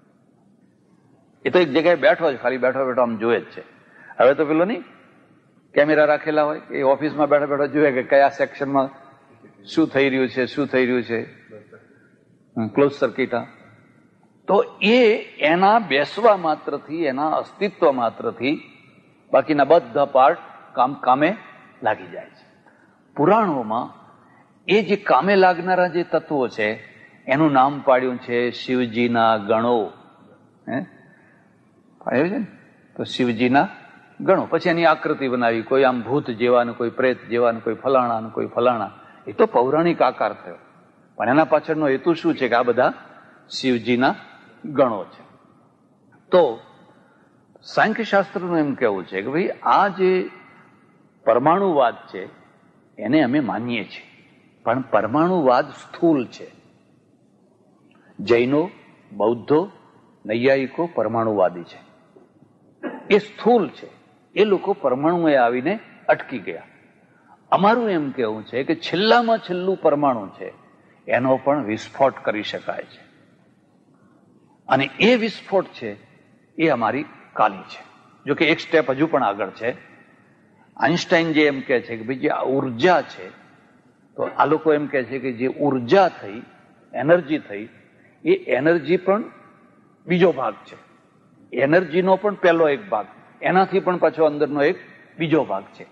એ તો એક જગ્યાએ બેઠો છે, ખાલી બેઠો બેઠો આમ જોવે જ છે. હવે તો પેલો નહીં, કેમેરા રાખેલા હોય, એ ઓફિસમાં બેઠા બેઠા જોવે કે કયા સેક્શનમાં શું થઈ રહ્યું છે, શું થઈ રહ્યું છે, ક્લોઝ સર્કિટ. તો એ એના બેસવા માત્રથી, એના અસ્તિત્વ માત્રથી બાકીના બધા પાર્ટ કામે લાગી જાય છે. પુરાણોમાં એ જે કામે લાગનારા જે તત્વો છે એનું નામ પાડ્યું છે શિવજીના ગણો. પાડ્યું છે ને? તો શિવજીના ગણો. પછી એની આકૃતિ બનાવી, કોઈ આમ ભૂત જેવાનું, કોઈ પ્રેત જેવાનું, કોઈ ફલાણા, કોઈ ફલાણા. એ તો પૌરાણિક આકાર થયો, પણ એના પાછળનો હેતુ શું છે કે આ બધા શિવજીના ગણો છે. તો સાંખ્યશાસ્ત્રનું એમ કહેવું છે કે ભાઈ આ જે પરમાણુવાદ છે એને અમે માનીએ છીએ, પણ પરમાણુવાદ સ્થૂલ છે. જૈનો, બૌદ્ધો, નૈયાયિકો પરમાણુવાદી છે. એ સ્થૂલ છે, એ લોકો પરમાણુએ આવીને અટકી ગયા. અમારું એમ કહેવું છે કે છેલ્લામાં છેલ્લું પરમાણુ છે એનો પણ વિસ્ફોટ કરી શકાય છે, અને એ વિસ્ફોટ છે એ અમારી કાલી છે. જોકે એક સ્ટેપ હજુ પણ આગળ છે. આઇન્સ્ટાઈન જે એમ કહે છે કે ભાઈ જે આ ઉર્જા છે, તો આ લોકો એમ કહે છે કે જે ઉર્જા થઈ, એનર્જી થઈ, એ એનર્જી પણ બીજો ભાગ છે. એનર્જીનો પણ પહેલો એક ભાગ, એનાથી પણ પાછો અંદરનો એક બીજો ભાગ છે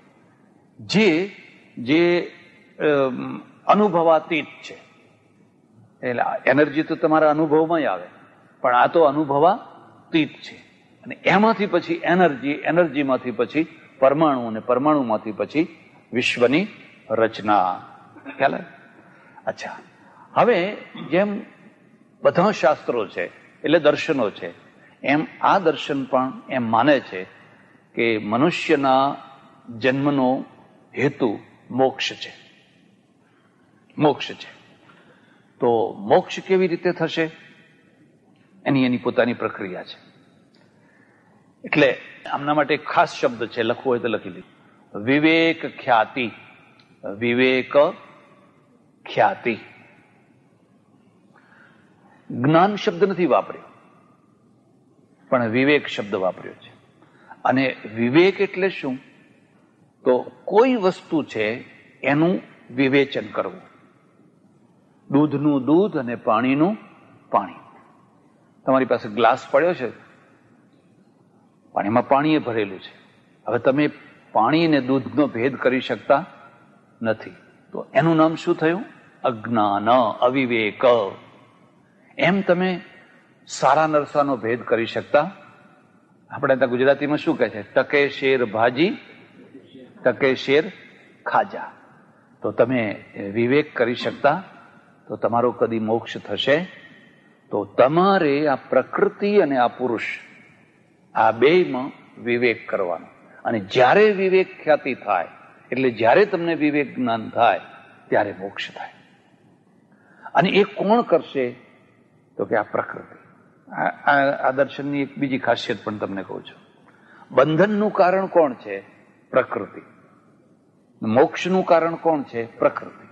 જે અનુભવાતીત છે. એટલે એનર્જી તો તમારા અનુભવમાં આવે, પણ આ તો અનુભવાતીત છે. અને એમાંથી પછી એનર્જીમાંથી પછી પરમાણુ, અને પરમાણુમાંથી પછી વિશ્વની રચના. ખ્યાલ આવે? અચ્છા, હવે જેમ બધા શાસ્ત્રો છે એટલે દર્શનો છે, એમ આ દર્શન પણ એમ માને છે કે મનુષ્યના જન્મનો હેતુ મોક્ષ છે. મોક્ષ છે. તો મોક્ષ કેવી રીતે થશે એની પોતાની પ્રક્રિયા છે. એટલે આમના માટે ખાસ શબ્દ છે, લખવું હોય તો લખી લે, વિવેક ખ્યાતિ. વિવેક ખ્યાતિ. જ્ઞાન શબ્દ નથી વાપર્યો, પણ વિવેક શબ્દ વાપર્યો છે. અને વિવેક એટલે શું? તો કોઈ વસ્તુ છે એનું વિવેચન કરવું. દૂધનું દૂધ અને પાણીનું પાણી. તમારી પાસે ગ્લાસ પડ્યો છે, પાણીમાં પાણી ભરેલું છે. હવે તમે પાણી અને દૂધનો ભેદ કરી શકતા નથી, તો એનું નામ શું થયું? અજ્ઞાન, અવિવેક. એમ તમે સારા નરસાનો ભેદ કરી શકતા. આપણે ત્યાં ગુજરાતીમાં શું કહે છે? ટકે શેર ભાજી, ટકે શેર ખાજા. તો તમે વિવેક કરી શકતા તો તમારો કદી મોક્ષ થશે? તો તમારે આ પ્રકૃતિ અને આ પુરુષ, આ બેયમાં વિવેક કરવાનો. અને જ્યારે વિવેક ખ્યાતિ થાય, એટલે જ્યારે તમને વિવેક જ્ઞાન થાય, ત્યારે મોક્ષ થાય. અને એ કોણ કરશે? તો કે આ પ્રકૃતિ. આ દર્શનની એક બીજી ખાસિયત પણ તમને કહું છું. બંધનનું કારણ કોણ છે? પ્રકૃતિ. મોક્ષનું કારણ કોણ છે? પ્રકૃતિ.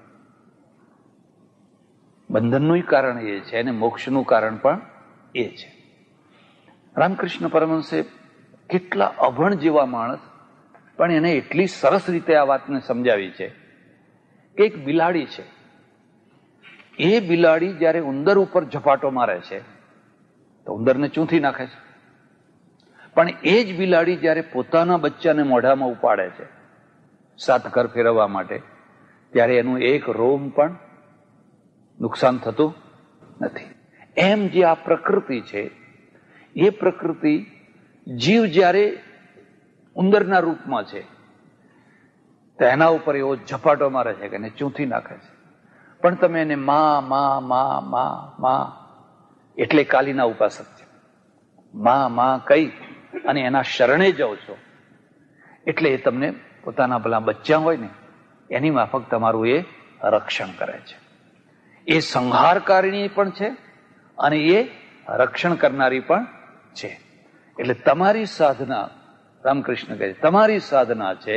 બંધનનું કારણ એ છે અને મોક્ષનું કારણ પણ એ છે. રામકૃષ્ણ પરમહંસે કેટલા અભણ જેવા માણસ, પણ એને એટલી સરસ રીતે આ વાતને સમજાવી છે કે એક બિલાડી છે. એ બિલાડી જ્યારે ઉંદર ઉપર ઝપાટો મારે છે તો ઉંદરને ચૂંથી નાખે છે. પણ એ જ બિલાડી જ્યારે પોતાના બચ્ચાને મોઢામાં ઉપાડે છે 7 ઘર ફેરવવા માટે, ત્યારે એનું એક રોમ પણ નુકસાન થતું નથી. એમ જે આ પ્રકૃતિ છે, એ પ્રકૃતિ જીવ જ્યારે ઉંદરના રૂપમાં છે તો એના ઉપર એવો ઝપાટો મારે છે કે એને ચૂંથી નાખે છે. પણ તમે એને માં માં માં માં માં, એટલે કાલીના ઉપાસક છે, માં માં કહી અને એના શરણે જાઓ છો, એટલે એ તમને પોતાના પેલા બચ્ચા હોય ને એની માફક તમારું એ રક્ષણ કરે છે. એ સંહારકારિણી પણ છે અને એ રક્ષણ કરનારી પણ છે. એટલે તમારી સાધના, રામકૃષ્ણ કહે છે, તમારી સાધના છે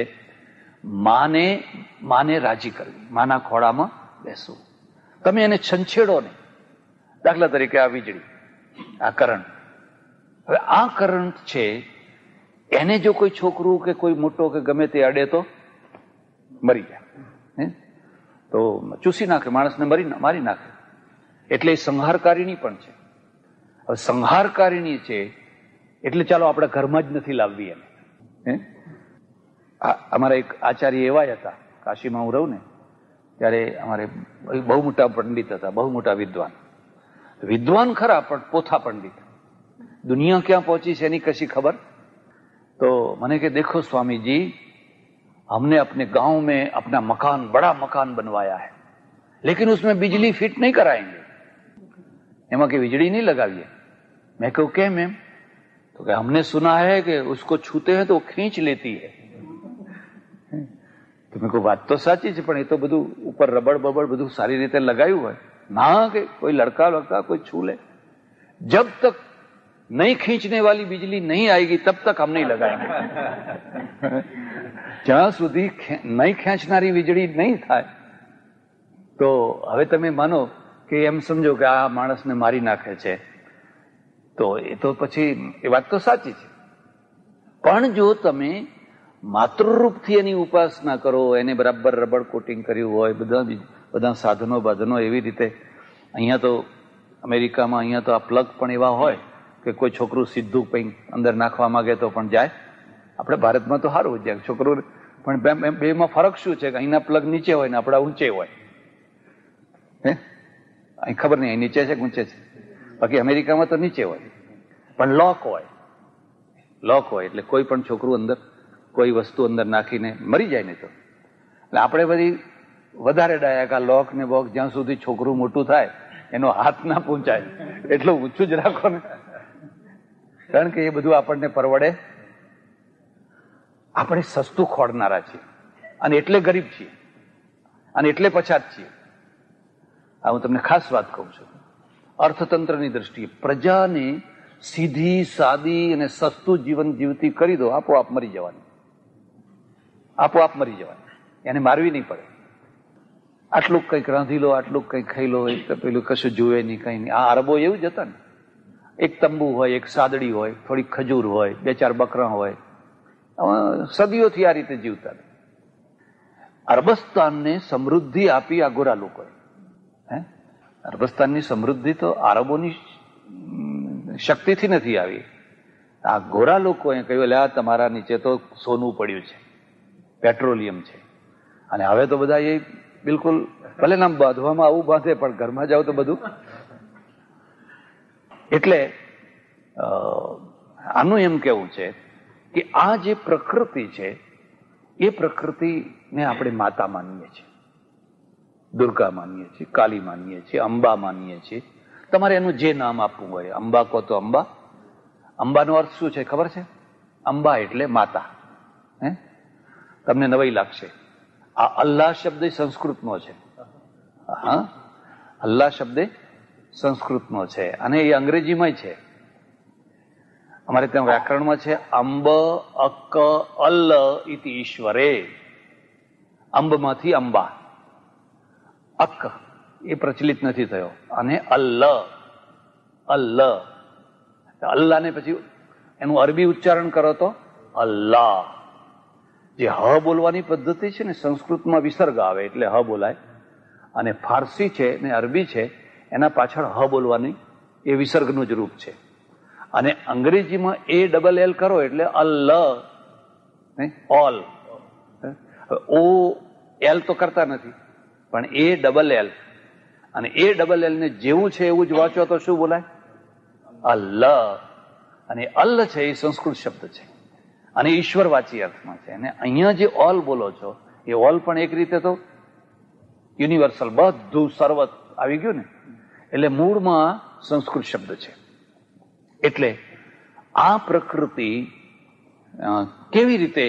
માને રાજી કરવી, માના ખોળામાં બેસવું. તમે એને છંછેડો નહીં. દાખલા તરીકે આ વીજળી, આ કરંટ. હવે આ કરંટ છે, એને જો કોઈ છોકરું કે કોઈ મોટો કે ગમે તે અડે તો મરી જાય, તો ચૂસી નાખે, માણસને મારી નાખે. એટલે એ સંહારકારિણી પણ છે. હવે સંહારકારિણી છે એટલે ચાલો આપણે ઘરમાં જ નથી લાવવી એને. અમારા એક આચાર્ય એવા હતા, કાશીમાં હું રહું ને ત્યારે અમારે બહુ મોટા પંડિત હતા, બહુ મોટા વિદ્વાન ખરા, પણ પોથા પંડિત. દુનિયા ક્યાં પહોંચી છે એની કશી ખબર. તો મને કે દેખો स्वामी जी, हमने अपने गांव में अपना मकान, बड़ा मकान बनवाया है, लेकिन उसमें बिजली फिट नहीं कराएंगे, एमा की बिजली नहीं लगाइए. मैं कहूं केम एम? तो क्या हमने सुना है कि उसको छूते हैं तो खींच लेती है. તો મેં કહું વાત તો સાચી છે, પણ એ તો બધું ઉપર રબડ બબડ બધું સારી રીતે લગાવ્યું હોય. ના, કે કોઈ લડકા કોઈ छू ले, जब तक नहीं खींचने वाली बिजली नहीं आएगी तब तक हम नहीं लगाएंगे. જ્યાં સુધી નહીં ખેંચનારી વીજળી નહીં થાય, તો હવે તમે માનો કે એમ સમજો કે આ માણસને મારી નાખે છે, તો એ તો પછી એ વાત તો સાચી છે. પણ જો તમે માતૃરૂપથી એની ઉપાસના કરો, એને બરાબર રબડ કોટિંગ કર્યું હોય, બધા સાધનો એવી રીતે. અહીંયા તો અમેરિકામાં અહીંયા તો આ પ્લગ પણ એવા હોય કે કોઈ છોકરું સીધું કંઈક અંદર નાખવા માંગે તો પણ જાય. આપણે ભારતમાં તો સારું જાય છોકરું, પણ બેમાં ફરક શું છે કે અહીંના પ્લગ નીચે હોય ને આપણા ઊંચે હોય. અહીં ખબર નહીં અહીં નીચે છે કે ઊંચે છે. બાકી અમેરિકામાં તો નીચે હોય, પણ લોક હોય એટલે કોઈ પણ છોકરું અંદર કોઈ વસ્તુ અંદર નાખીને મરી જાય ને. તો એટલે આપણે બધી વધારે ડાયા કે લોક ને બોક જ્યાં સુધી છોકરું મોટું થાય એનો હાથ ના પહોંચાય એટલું ઊંચું જ રાખો ને, કારણ કે એ બધું આપણને પરવડે. આપણે સસ્તું ખોડનારા છીએ અને એટલે ગરીબ છીએ અને એટલે પછાત છીએ. આ હું તમને ખાસ વાત કહું છું. અર્થતંત્રની દ્રષ્ટિએ પ્રજાને સીધી સાદી અને સસ્તું જીવન જીવતી કરી દો, આપોઆપ મરી જવાની. એને મારવી નહીં પડે. આટલું કંઈક રાંધી લો, આટલું કંઈક ખાઈ લો, પેલું કશું જુએ નહીં, કઈ નહીં. આ અરબો એવું જ હતા ને. એક તંબુ હોય, એક સાદડી હોય, થોડીક ખજૂર હોય, 2-4 બકરા હોય. સદીઓથી આ રીતે જીવતા. અરબસ્તાનને સમૃદ્ધિ આપી આ ગોરા લોકોએ. અરબસ્તાનની સમૃદ્ધિ તો આરબોની શક્તિથી નથી આવી. આ ગોરા લોકોએ કહ્યું, લે તમારા નીચે તો સોનું પડ્યું છે, પેટ્રોલિયમ છે, અને હવે તો બધા એ બિલકુલ ભલે નામ બાંધવામાં આવું બાંધે, પણ ઘરમાં જાઓ તો બધું. એટલે આનું એમ કેવું છે કે આ જે પ્રકૃતિ છે એ પ્રકૃતિને આપણે માતા માનીએ છીએ, દુર્ગા માનીએ છીએ, કાલી માનીએ છીએ, અંબા માનીએ છીએ. તમારે એનું જે નામ આપવું હોય, અંબા કહો તો અંબા. અંબાનો અર્થ શું છે ખબર છે? અંબા એટલે માતા. તમને નવાઈ લાગશે, આ અલ્લાહ શબ્દ સંસ્કૃતનો છે. હા, અલ્લાહ શબ્દ સંસ્કૃતનો છે અને એ અંગ્રેજીમાં છે. અમારે ત્યાં વ્યાકરણમાં છે અંબ અક અલ્લ ઇતિ ઈશ્વરે. અંબમાંથી અંબા, અક એ પ્રચલિત નથી થયો, અને અલ્લ, અલ્લ, અલ્લાહને પછી એનું અરબી ઉચ્ચારણ કરો તો અલ્લાહ. જે હ બોલવાની પદ્ધતિ છે ને, સંસ્કૃતમાં વિસર્ગ આવે એટલે હ બોલાય, અને ફારસી છે ને અરબી છે એના પાછળ હ બોલવાની એ વિસર્ગનું જ રૂપ છે. અને અંગ્રેજીમાં એ ડબલ એલ કરો એટલે અલ્લાહ, ઓલ. ઓ એલ તો કરતા નથી, પણ એ ડબલ એલ, અને એ ડબલ એલ ને જેવું છે એવું જ વાંચો તો શું બોલાય? અલ્લાહ. અને અલ્લ છે એ સંસ્કૃત શબ્દ છે અને ઈશ્વરવાચી અર્થમાં છે. અને અહીંયા જે ઓલ બોલો છો એ ઓલ પણ એક રીતે તો યુનિવર્સલ, બધું સર્વત આવી ગયું ને, એટલે મૂળમાં સંસ્કૃત શબ્દ છે. એટલે આ પ્રકૃતિ કેવી રીતે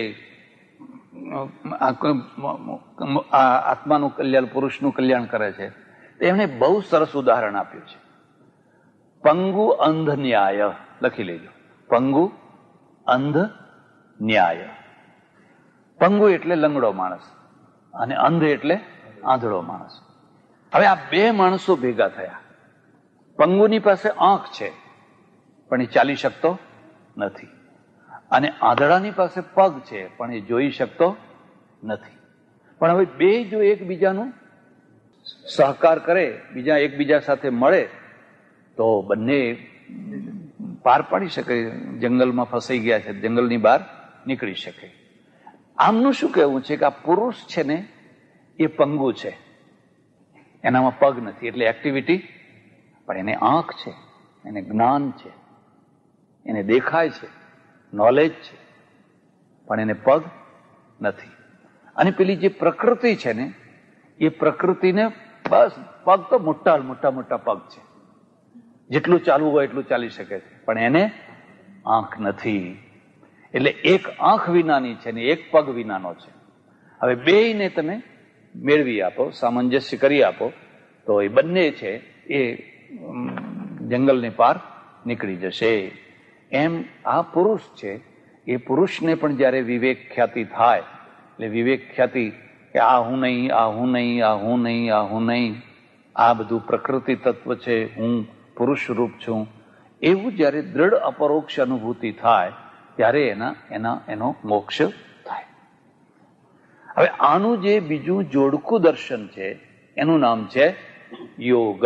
આત્માનું કલ્યાણ, પુરુષનું કલ્યાણ કરે છે, એમણે બહુ સરસ ઉદાહરણ આપ્યું છે. પંગુ અંધ ન્યાય લખી લેજો. પંગુ અંધ ન્યાય. પંગુ એટલે લંગડો માણસ અને અંધ એટલે આંધળો માણસ. હવે આ બે માણસો ભેગા થયા. પંગુની પાસે આંખ છે પણ એ ચાલી શકતો નથી, અને આંધળાની પાસે પગ છે પણ એ જોઈ શકતો નથી. પણ હવે બે જો એકબીજાનું સહકાર કરે, બીજા એકબીજા સાથે મળે તો બંને પાર પાડી શકે. જંગલમાં ફસાઈ ગયા છે, જંગલની બહાર નીકળી શકે. આમનું શું કહેવું છે કે આ પુરુષ છે ને એ પંગુ છે, એનામાં પગ નથી એટલે એક્ટિવિટી, પણ એને આંખ છે, એને જ્ઞાન છે, એને દેખાય છે, નોલેજ છે, પણ એને પગ નથી. અને પેલી જે પ્રકૃતિ છે ને એ પ્રકૃતિને બસ પગ તો મોટા મોટા પગ છે, જેટલું ચાલવું હોય એટલું ચાલી શકે છે, પણ એને આંખ નથી. એટલે એક આંખ વિનાની છે ને એક પગ વિનાનો છે. હવે બેયને તમે મેળવી આપો, સામંજસ્ય કરી આપો તો એ બંને છે એ જંગલને પાર નીકળી જશે. એમ આ પુરુષ છે એ પુરુષને પણ જયારે વિવેક ખ્યાતિ થાય, એટલે વિવેક ખ્યાતિ કે આ હું નહીં, આ હું નહીં, આ હું નહીં, આ હું નહીં, આ બધું પ્રકૃતિ તત્વ છે, હું પુરુષ રૂપ છું, એવું જયારે દ્રઢ અપરોક્ષ અનુભૂતિ થાય ત્યારે એનો મોક્ષ થાય. હવે આનું જે બીજું જોડકું દર્શન છે એનું નામ છે યોગ.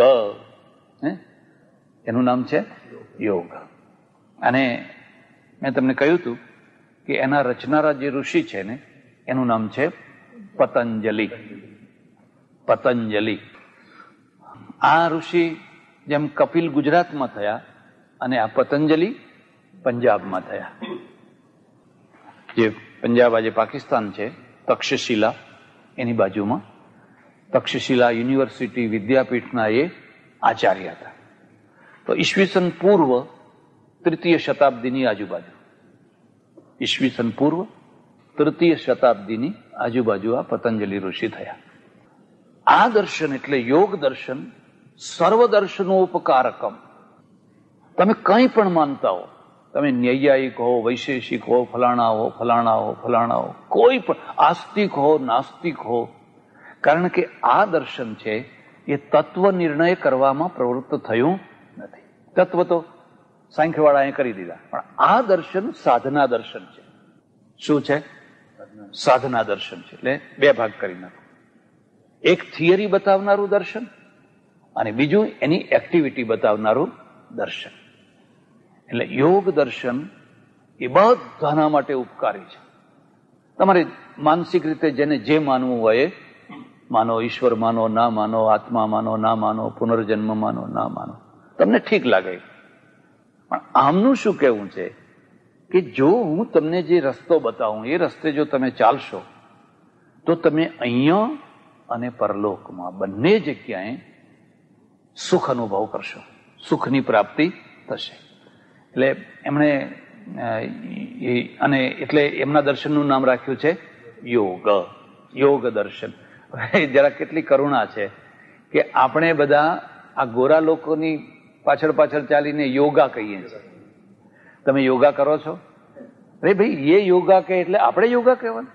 એનું નામ છે યોગ. અને મેં તમને કહ્યું હતું કે એના રચનારા જે ઋષિ છે ને એનું નામ છે પતંજલિ. પતંજલિ. આ ઋષિ જેમ કપિલ ગુજરાતમાં થયા અને આ પતંજલિ પંજાબમાં થયા. જે પંજાબ આજે પાકિસ્તાન છે, તક્ષશિલા એની બાજુમાં તક્ષશિલા યુનિવર્સિટી વિદ્યાપીઠના એ આચાર્ય હતા. તો ઈસવીસન પૂર્વ 3ય શતાબ્દીની આજુબાજુ, ઈસવીસન પૂર્વ 3ય શતાબ્દીની આજુબાજુ આ પતંજલિ ઋષિ થયા. આ દર્શન એટલે યોગ દર્શન સર્વદર્શનોપકારકમ. તમે કંઈ પણ માનતા હો, તમે ન્યાયિક હો, વૈશેષિક હો, ફલાણા હો, ફલાણા હો, ફલાણા હો, કોઈ પણ આસ્તિક હો, નાસ્તિક હો, કારણ કે આ દર્શન છે એ તત્વ નિર્ણય કરવામાં પ્રવૃત્ત થયું નથી. તત્વ તો સાંખ્યવાળાએ કરી દીધા, પણ આ દર્શન સાધના દર્શન છે. શું છે? સાધના દર્શન છે. એટલે બે ભાગ કરી નાખો. એક થિયરી બતાવનારું દર્શન અને બીજું એની એક્ટિવિટી બતાવનારું દર્શન. એટલે યોગ દર્શન એ બધાના માટે ઉપકારી છે. તમારે માનસિક રીતે જેને જે માનવું હોય માનો, ઈશ્વર માનો ના માનો, આત્મા માનો ના માનો, પુનર્જન્મ માનો ના માનો, તમને ઠીક લાગે. પણ આમનું શું કહેવું છે કે જો હું તમને જે રસ્તો બતાવું એ રસ્તે જો તમે ચાલશો તો તમે અહીંયા અને પરલોકમાં બંને જગ્યાએ સુખ અનુભવ કરશો, સુખની પ્રાપ્તિ થશે. એટલે એમણે અને એટલે એમના દર્શનનું નામ રાખ્યું છે યોગ, યોગ દર્શન. જરા કેટલી કરુણા છે કે આપણે બધા આ ગોરા લોકોની પાછળ પાછળ ચાલીને યોગા કહીએ છીએ. તમે યોગા કરો છો? અરે ભાઈ, એ યોગા કહે એટલે આપણે યોગા કહેવાનું?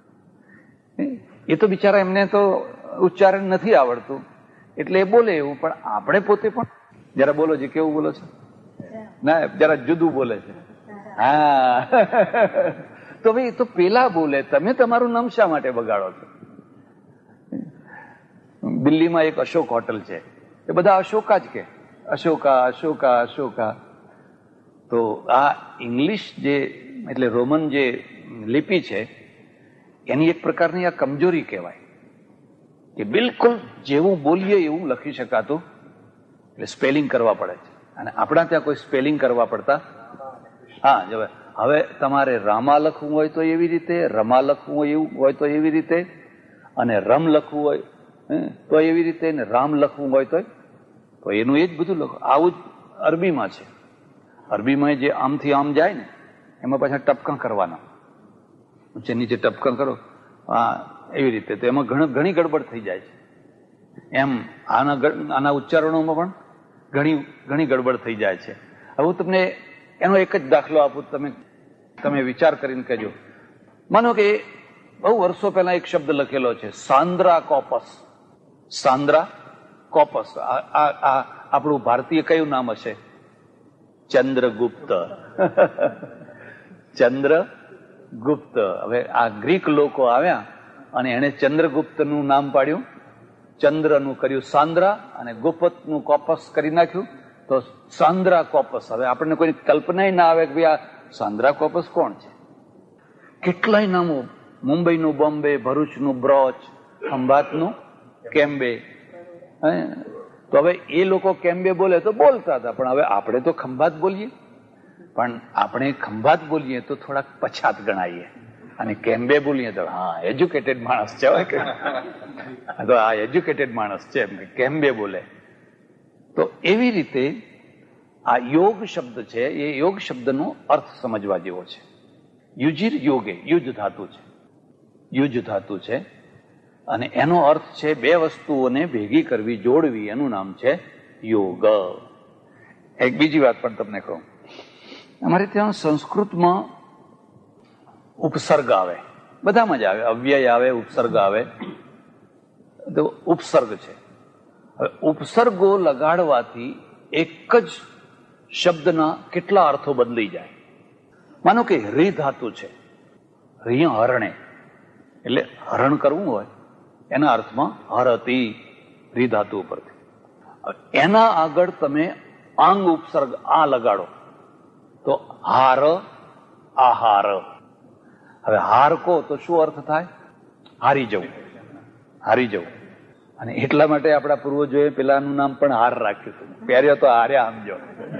એ તો બિચારા એમને તો ઉચ્ચારણ નથી આવડતું એટલે એ બોલે એવું, પણ આપણે પોતે પણ જરા બોલો છે. કેવું બોલો છો? ના, જરા જુદું બોલે છે. હા તો ભાઈ તો પેલા બોલે, તમે તમારું નામ શા માટે બગાડો છો? દિલ્હીમાં એક અશોક હોટલ છે, એ બધા અશોકા જ કે અશોકા અશોકા અશોકા. તો આ ઇંગ્લિશ જે એટલે રોમન જે લિપિ છે એની એક પ્રકારની આ કમજોરી કહેવાય કે બિલકુલ જેવું બોલીએ એવું લખી શકાતું, એટલે સ્પેલિંગ કરવા પડે છે. અને આપણા ત્યાં કોઈ સ્પેલિંગ કરવા પડતા? હા, હવે તમારે રામા લખવું હોય તો એવી રીતે, રમા લખવું હોય એવું હોય તો એવી રીતે, અને રમ લખવું હોય તો એવી રીતે, ને રામ લખવું હોય તો એનું એ જ બધું લખો. આવું જ અરબીમાં છે. અરબીમાં જે આમથી આમ જાય ને એમાં પાછા ટપકા કરવાના, ઊંચે નીચે ટપકા કરો, એવી રીતે. તો એમાં ઘણી ગડબડ થઈ જાય છે. એમ આના ઉચ્ચારણોમાં પણ ઘણી ગડબડ થઈ જાય છે. હવે હું તમને એનો એક જ દાખલો આપું, તમે વિચાર કરીને કહેજો. માનો કે બહુ વર્ષો પહેલા એક શબ્દ લખેલો છે સાન્દ્રા કોપસ. સાન્દ્રા કોપસ. આપણું ભારતીય કયું નામ હશે? ચંદ્રગુપ્ત. ચંદ્રગુપ્ત. હવે આ ગ્રીક લોકો આવ્યા અને એને ચંદ્રગુપ્તનું નામ પાડ્યું, ચંદ્રનું કર્યું સાન્દ્રા અને ગુપ્તનું કોપસ કરી નાખ્યું, તો સાન્દ્રા કોપસ. હવે આપણને કોઈ કલ્પના ના આવે કે ભાઈ આ સાન્દ્રા કોપસ કોણ છે. કેટલાય નામો, મુંબઈનું બોમ્બે, ભરૂચનું બ્રોચ, ખંભાતનું કેમ્બે. તો હવે એ લોકો કેમ્બે બોલે તો બોલતા હતા, પણ હવે આપણે તો ખંભાત બોલીએ. પણ આપણે ખંભાત બોલીએ તો થોડાક પછાત ગણાઈએ, અને કેમ્બે બોલીએ તો હા એજ્યુકેટેડ માણસ છે, તો આ એજ્યુકેટેડ માણસ છે, કેમ્બે બોલે. તો એવી રીતે આ યોગ શબ્દ છે, એ યોગ શબ્દનો અર્થ સમજવા જેવો છે. યુજીર યોગે, યુજ ધાતુ છે, યુજ ધાતુ છે, અને એનો અર્થ છે બે વસ્તુઓને ભેગી કરવી, જોડવી, એનું નામ છે યોગ. એક બીજી વાત પણ તમને કહું, અમારે ત્યાં સંસ્કૃતમાં ઉપસર્ગ આવે, બધામાં જ આવે, અવ્યય આવે, ઉપસર્ગ આવે. તો ઉપસર્ગ છે. હવે ઉપસર્ગો લગાડવાથી એક જ શબ્દના કેટલા અર્થો બદલી જાય. માનો કે રી ધાતુ છે, રિય હરણે, એટલે હરણ કરવું હોય એના અર્થમાં હરતી, રી ધાતુ ઉપરથી. એના આગળ તમે આંગ ઉપસર્ગ આ લગાડો તો હાર, આહાર. હવે હાર કહો તો શું અર્થ થાય? હારી જવું, હારી જવું. અને એટલા માટે આપણા પૂર્વજોએ પેલાનું નામ પણ હાર રાખ્યું હતું, પહેર્યો તો હાર્યા સમજો.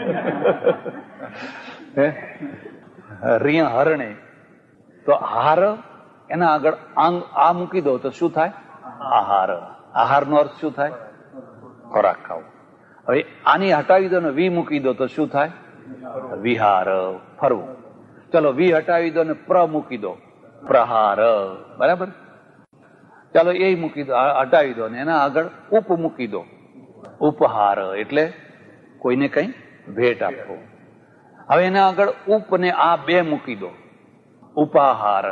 રિય હરણે, તો હાર એના આગળ આંગ આ મૂકી દો તો શું થાય? આહાર. આહારનો અર્થ શું થાય? ખોરાક ખાવો. હવે આની હટાવી દો ને વી મૂકી દો તો શું થાય? વિહાર, ફરવું. ચલો વી હટાવી દો ને પ્ર મૂકી દો, પ્રહાર. બરાબર? ચાલો એ મૂકી દો, હટાવી દો ને એના આગળ ઉપ મૂકી દો, ઉપહાર, એટલે કોઈને કઈ ભેટ આપવો. હવે એના આગળ ઉપ ને આ બે મૂકી દો, ઉપાહાર.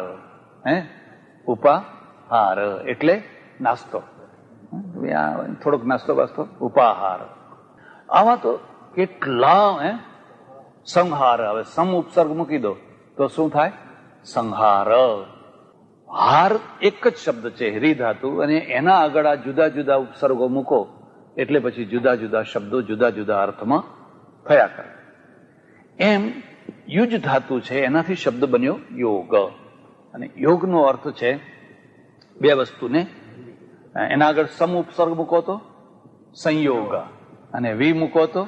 ઉપાહાર એટલે નાસ્તો, થોડોક નાસ્તો બાસ્તો, ઉપાહાર. આવા તો કેટલા. સંહાર, હવે સમ ઉપસર્ગ મૂકી દો તો શું થાય? સંહાર. હાર એક જ શબ્દ છે, હ્રી ધાતુ, અને એના આગળ આ જુદા જુદા ઉપસર્ગો મૂકો એટલે પછી જુદા જુદા શબ્દો જુદા જુદા અર્થમાં થયા કરે. એમ યુજ ધાતુ છે, એનાથી શબ્દ બન્યો યોગ. અને યોગનો અર્થ છે બે વસ્તુને, એના આગળ સમ ઉપસર્ગ મૂકો તો સંયોગ, અને વી મૂકો તો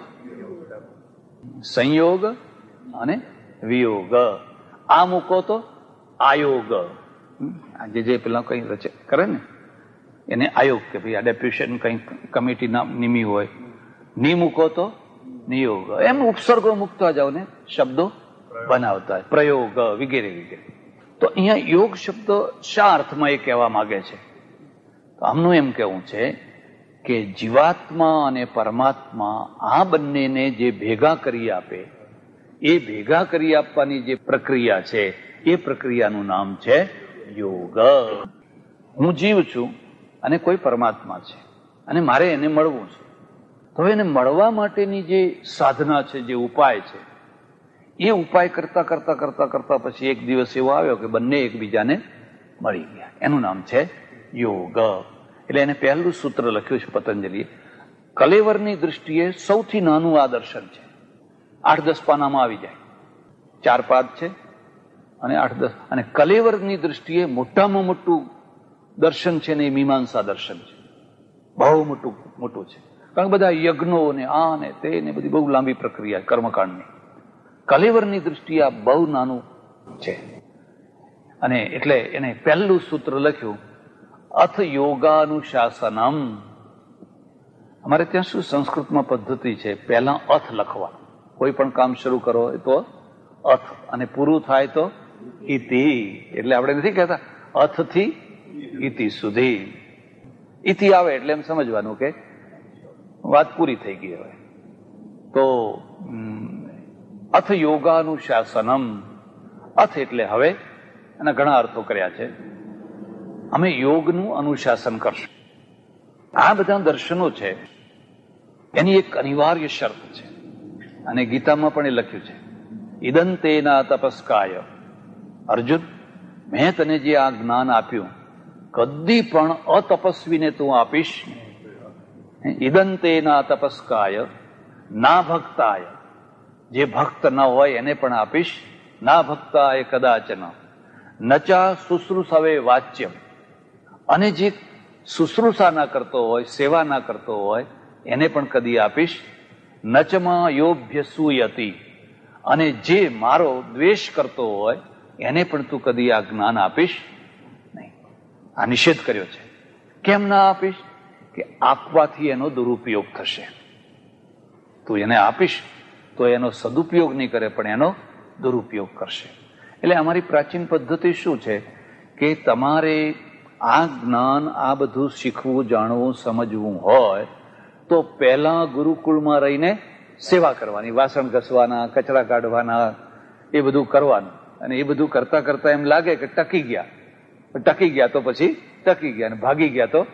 સંયોગ અને વિયોગ. આ મૂકો તો આયોગ. જે પેલા કઈ રચે કરે ને એને આયોગ કે ભાઈ આ ડેપ્યુટેશન કઈ કમિટી નિમી હોય. ની મૂકો તો નિયોગ. એમ ઉપસર્ગો મૂકતા જાઓ ને શબ્દો બનાવતા, પ્રયોગ વગેરે વગેરે. તો અહીંયા યોગ શબ્દ શા અર્થમાં એ કહેવા માંગે છે? તો આમનું એમ કહેવું છે કે જીવાત્મા અને પરમાત્મા આ બંનેને જે ભેગા કરી આપે, એ ભેગા કરી આપવાની જે પ્રક્રિયા છે એ પ્રક્રિયાનું નામ છે યોગ. હું જીવ છું અને કોઈ પરમાત્મા છે અને મારે એને મળવું છે. તો એને મળવા માટેની જે સાધના છે, જે ઉપાય છે, એ ઉપાય કરતા કરતા કરતા કરતા પછી એક દિવસ એવો આવ્યો કે બંને એકબીજાને મળી ગયા. એનું નામ છે યોગ. એટલે એને પહેલું સૂત્ર લખ્યું છે પતંજલિએ. કલેવરની દૃષ્ટિએ સૌથી નાનું આ દર્શન છે. 8-10 પાનામાં આવી જાય. 4 પાદ છે અને 8-10. અને કલેવરની દૃષ્ટિએ મોટામાં મોટું દર્શન છે ને એ મીમાંસા દર્શન છે. બહુ મોટું છે. કારણ કે બધા યજ્ઞો ને આ ને તે ને બધી બહુ લાંબી પ્રક્રિયા કર્મકાંડની. કલેવરની દૃષ્ટિએ આ બહુ નાનું છે. અને એટલે એને પહેલું સૂત્ર લખ્યું અથ યોગાનુશાસનમ. અમારે ત્યાં શું સંસ્કૃતમાં પદ્ધતિ છે, પહેલા અથ લખવા. કોઈ પણ કામ શરૂ કરો તો અથ, અને પૂરું થાય તો ઇતિ. એટલે આપણે નથી કહેતા અથ થી ઇતિ સુધી. ઇતિ આવે એટલે એમ સમજવાનું કે વાત પૂરી થઈ ગઈ હવે. તો અથ યોગાનુશાસનમ. અથ એટલે હવે, એના ઘણા અર્થો કર્યા છે. અમે યોગનું અનુશાસન કરશું. આ બધા દર્શનો છે એની એક અનિવાર્ય શરત છે, અને ગીતામાં પણ એ લખ્યું છે ઇદંતેના તપસ્કાય. અર્જુન, મેં તને જે આ જ્ઞાન આપ્યું કદી પણ અતપસ્વીને તું આપીશ. ઇદંતેના તપસ્કાય ના ભક્તાય. જે ભક્ત ન હોય એને પણ આપીશ. ના ભક્તાય કદાચન નચા શુશ્રુષવે વાચ્યમ. અને જે શુશ્રુષા ના કરતો હોય, સેવા ના કરતો હોય એને પણ કદી આપીશ. નચમાં યોભ્ય સુયતિ. અને જે મારો દ્વેષ કરતો હોય એને પણ તું કદી આ જ્ઞાન આપીશ નહીં. આ નિષેધ કર્યો છે. કેમ ના આપીશ? કે આપવાથી એનો દુરુપયોગ થશે. તું એને આપીશ તો એનો સદુપયોગ નહીં કરે, પણ એનો દુરુપયોગ કરશે. એટલે અમારી પ્રાચીન પદ્ધતિ શું છે કે તમારે આ જ્ઞાન, આ બધું શીખવું, જાણવું, સમજવું હોય તો પહેલા ગુરુકુળમાં રહીને સેવા કરવાની, વાસણ ઘસવાના, કચરા કાઢવાના, એ બધું કરવાનું. અને એ બધું કરતા કરતા એમ લાગે કે ટકી ગયા તો પછી ટકી ગયા, અને ભાગી ગયા તો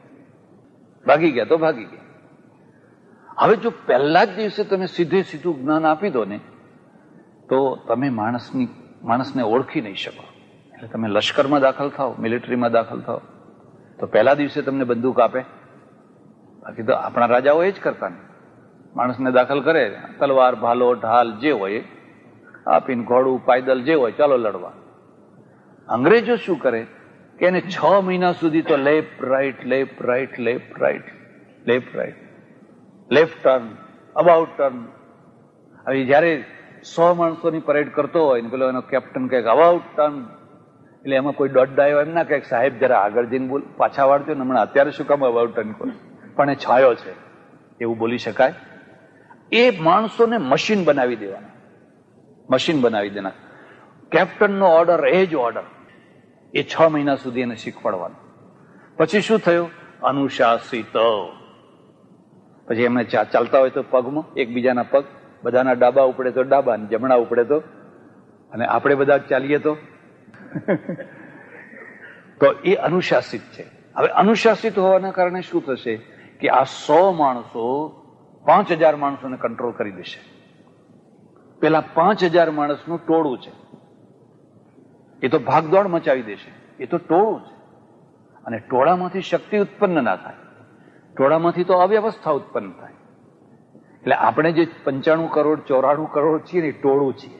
ભાગી ગયા. હવે જો પહેલા જ દિવસે તમે સીધું જ્ઞાન આપી દો ને તો તમે માણસને ઓળખી નહીં શકો. એટલે તમે લશ્કરમાં દાખલ થાઓ, મિલિટરીમાં દાખલ થાઓ તો પહેલા દિવસે તમને બંદૂક આપે. બાકી તો આપણા રાજાઓ એ જ કરતા ને, માણસને દાખલ કરે, તલવાર, ભાલો, ઢાલ જે હોય આપીને, ઘોડું, પાયદલ જે હોય ચાલો લડવા. અંગ્રેજો શું કરે કે એને 6 મહિના સુધી તો left right, left right, left right, left right, left turn, about turn. હવે જયારે 100 માણસોની પરેડ કરતો હોય ને પેલો એનો કેપ્ટન કહે અબાઉટ ટર્ન, એટલે એમાં કોઈ દોડડા આવ્યો એમ ના કહે સાહેબ જરા આગળ જઈને બોલ, પાછા વાળજો ને, હમણાં અત્યારે શું કામ અબાઉટ ટર્ન કરો, પણ એ છાયો છે એવું બોલી શકાય. એ માણસોને મશીન બનાવી દેવાના, મશીન બનાવી દેના. કેપ્ટનનો ઓર્ડર એ જ ઓર્ડર. એ 6 મહિના સુધી એને શીખવાડવાનું. પછી શું થયું? અનુશાસિત. પછી એમને ચાલતા હોય તો પગમાં એકબીજાના પગ, બધાના ડાબા ઉપડે તો ડાબા, જમણા ઉપડે તો, અને આપણે બધા ચાલીએ તો તો એ અનુશાસિત છે. હવે અનુશાસિત હોવાના કારણે શું થશે કે આ 100 માણસો 5000 માણસોને કંટ્રોલ કરી દેશે. પેલા 5000 માણસનું ટોળું છે એ તો ભાગદોડ મચાવી દેશે. એ તો ટોળું છે. અને ટોળામાંથી શક્તિ ઉત્પન્ન ના થાય, ટોળામાંથી તો અવ્યવસ્થા ઉત્પન્ન થાય. એટલે આપણે જે 95 કરોડ 94 કરોડ છીએ ને ટોળું છીએ,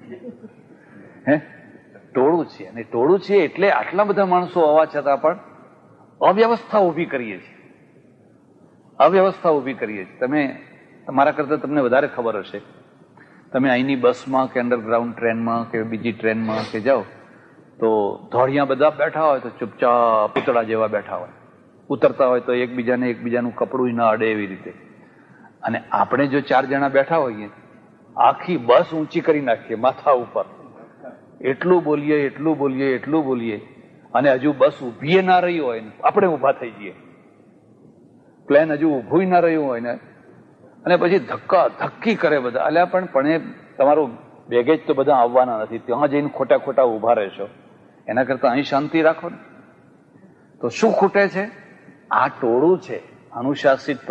ટોળું છીએ. અને ટોળું છીએ એટલે આટલા બધા માણસો હોવા છતાં પણ અવ્યવસ્થા ઉભી કરીએ છીએ, અવ્યવસ્થા ઉભી કરીએ છીએ. તમે તમારા કરતા તમને વધારે ખબર હશે. તમે અહીંની બસમાં કે અંડરગ્રાઉન્ડ ટ્રેનમાં કે બીજી ટ્રેનમાં કે જાઓ તો ધોળિયા બધા બેઠા હોય તો ચૂપચાપ પૂતળા જેવા બેઠા હોય, ઉતરતા હોય તો એકબીજાનું કપડું ના અડે એવી રીતે. અને આપણે જો 4 જણા બેઠા હોઈએ, આખી બસ ઊંચી કરી નાખીએ માથા ઉપર, એટલું બોલીએ, અને હજુ બસ ઊભી ના રહી હોય ને આપણે ઊભા થઈ જઈએ, પ્લેન હજુ ઊભું ના રહ્યું હોય ને, અને પછી ધક્કા ધક્કી કરે બધા. અલ્યા પણ એ તમારું બેગેજ તો બધા આવવાના નથી, ત્યાં જઈને ખોટા ઊભા રહેશો, એના કરતા અહીં શાંતિ રાખો ને. તો શું ખૂટે છે? આ ટોળું છે, અનુશાસિત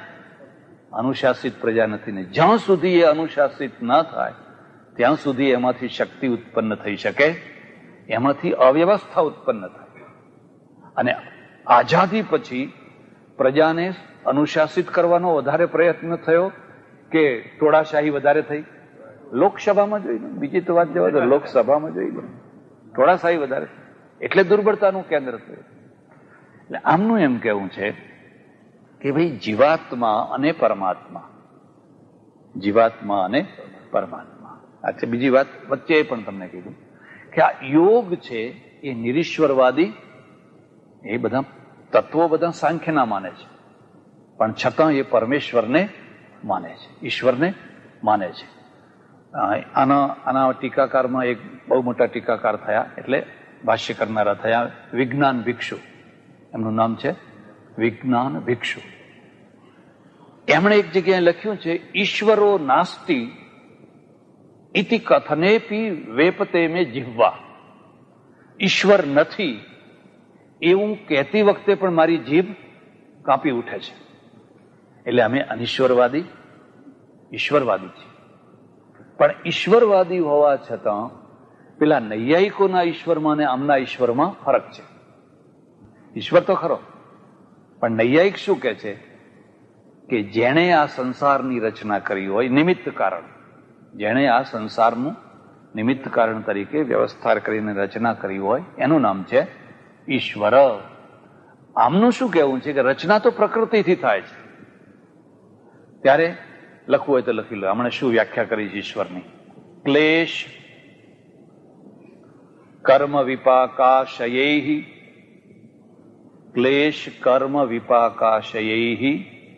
પ્રજા નથી. ને જ્યાં સુધી એ અનુશાસિત ન થાય ત્યાં સુધી એમાંથી શક્તિ ઉત્પન્ન થઈ શકે, એમાંથી અવ્યવસ્થા ઉત્પન્ન થાય. અને આઝાદી પછી પ્રજાને અનુશાસિત કરવાનો વધારે પ્રયત્ન થયો કે ટોળાશાહી વધારે થઈ? લોકસભામાં જોઈ લો, બીજી તો વાત જવા દો, લોકસભામાં જોઈ લો, ટોળાશાહી વધારે, એટલે દુર્બળતાનું કેન્દ્ર થયું. એટલે આમનું એમ કહેવું છે કે ભાઈ જીવાત્મા અને પરમાત્મા, અચ્છા બીજી વાત વચ્ચે પણ તમને કીધું કે આ યોગ છે એ નિરીશ્વરવાદી, એ બધા તત્વો બધા સાંખ્યના માને છે, પણ છતાં એ પરમેશ્વરને માને છે, ઈશ્વરને માને છે. આના ટીકાકારમાં એક બહુ મોટા ટીકાકાર થયા, એટલે ભાષ્ય કરનારા થયા વિજ્ઞાન ભિક્ષુ. એમનું નામ છે વિજ્ઞાન ભિક્ષુ. એમણે એક જગ્યાએ લખ્યું છે, ઈશ્વરો નાસ્તિ ઇતિ કથનેપી વેપતે મે જીહ્વા. ઈશ્વર નથી એવું કહેતી વખતે પણ મારી જીભ કાપી ઉઠે છે. એટલે અમે અનિશ્વરવાદી ઈશ્વરવાદી છીએ. પણ ઈશ્વરવાદી હોવા છતાં પેલા નૈયાયિકોના ઈશ્વરમાં અને આમના ઈશ્વરમાં ફરક છે. ઈશ્વર તો ખરો, પણ નૈયાયિક શું કહે છે કે જેણે આ સંસારની રચના કરી હોય, નિમિત્ત કારણ, જેણે આ સંસારનું નિમિત્ત કારણ તરીકે વ્યવસ્થા કરીને રચના કરી હોય એનું નામ છે ઈશ્વર. આમનું શું કહેવું છે કે રચના તો પ્રકૃતિથી થાય છે. ત્યારે લખવું હોય તો લખી લો, હમણાં શું વ્યાખ્યા કરી છે ઈશ્વરની. ક્લેશ કર્મ વિપાકાશયૈ, ક્લેશ કર્મ વિપાકાશયૈ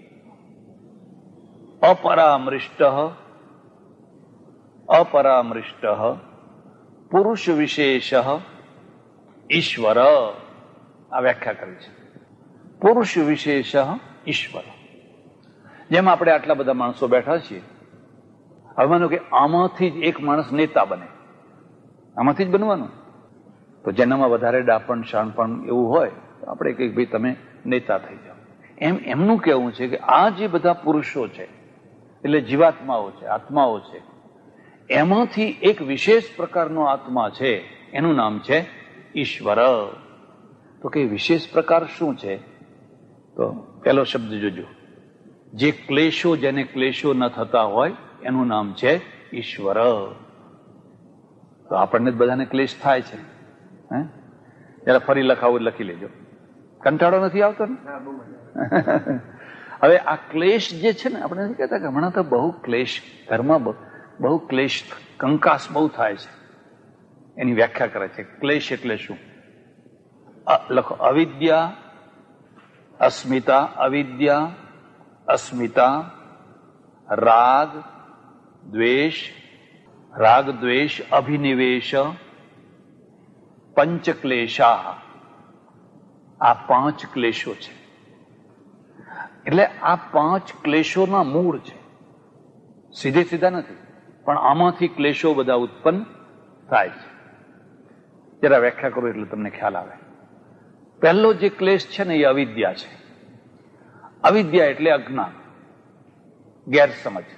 અપરામૃષ્ટ પુરુષ વિશેષ ઈશ્વર. આ વ્યાખ્યા કરી છે. પુરુષ વિશેષ ઈશ્વર. જેમ આપણે આટલા બધા માણસો બેઠા છીએ, હવે માનો કે આમાંથી જ એક માણસ નેતા બને, આમાંથી જ બનવાનું. તો જેનામાં વધારે ડાપણ શાણપણ એવું હોય તો આપણે કહીએ ભાઈ તમે નેતા થઈ જાઓ. એમનું કહેવું છે કે આ જે બધા પુરુષો છે એટલે જીવાત્માઓ છે, આત્માઓ છે, એમાંથી એક વિશેષ પ્રકારનો આત્મા છે, એનું નામ છે ઈશ્વર. તો કે વિશેષ પ્રકાર શું છે? તો પહેલો શબ્દ જોજો, જે ક્લેશો, જેને ક્લેશો ન થતા હોય એનું નામ છે ઈશ્વર. તો આપણને બધાને ક્લેશ થાય છે. જરા ફરી લખાવું લખી લેજો, કંટાળો નથી આવતો ને? હવે આ ક્લેશ જે છે ને, આપણે નથી કહેતા કે હમણાં તો બહુ ક્લેશ, ઘરમાં બહુ ક્લેશ, કંકાસ બહુ થાય છે. એની વ્યાખ્યા કરે છે. ક્લેશ એટલે શું? લખો, અવિદ્યા અસ્મિતા, અવિદ્યા અસ્મિતા, રાગ દ્વેષ અભિનિવેશ, પંચક્લેશા. આ 5 ક્લેશો છે. એટલે આ 5 ક્લેશોના મૂળ છે, સીધે સીધા નથી, પણ આમાંથી ક્લેશો બધા ઉત્પન્ન થાય છે. જરા વ્યાખ્યા કરું એટલે તમને ખ્યાલ આવે. પહેલો જે ક્લેશ છે ને એ અવિદ્યા છે. અવિદ્યા એટલે અજ્ઞાન, ગેરસમજ.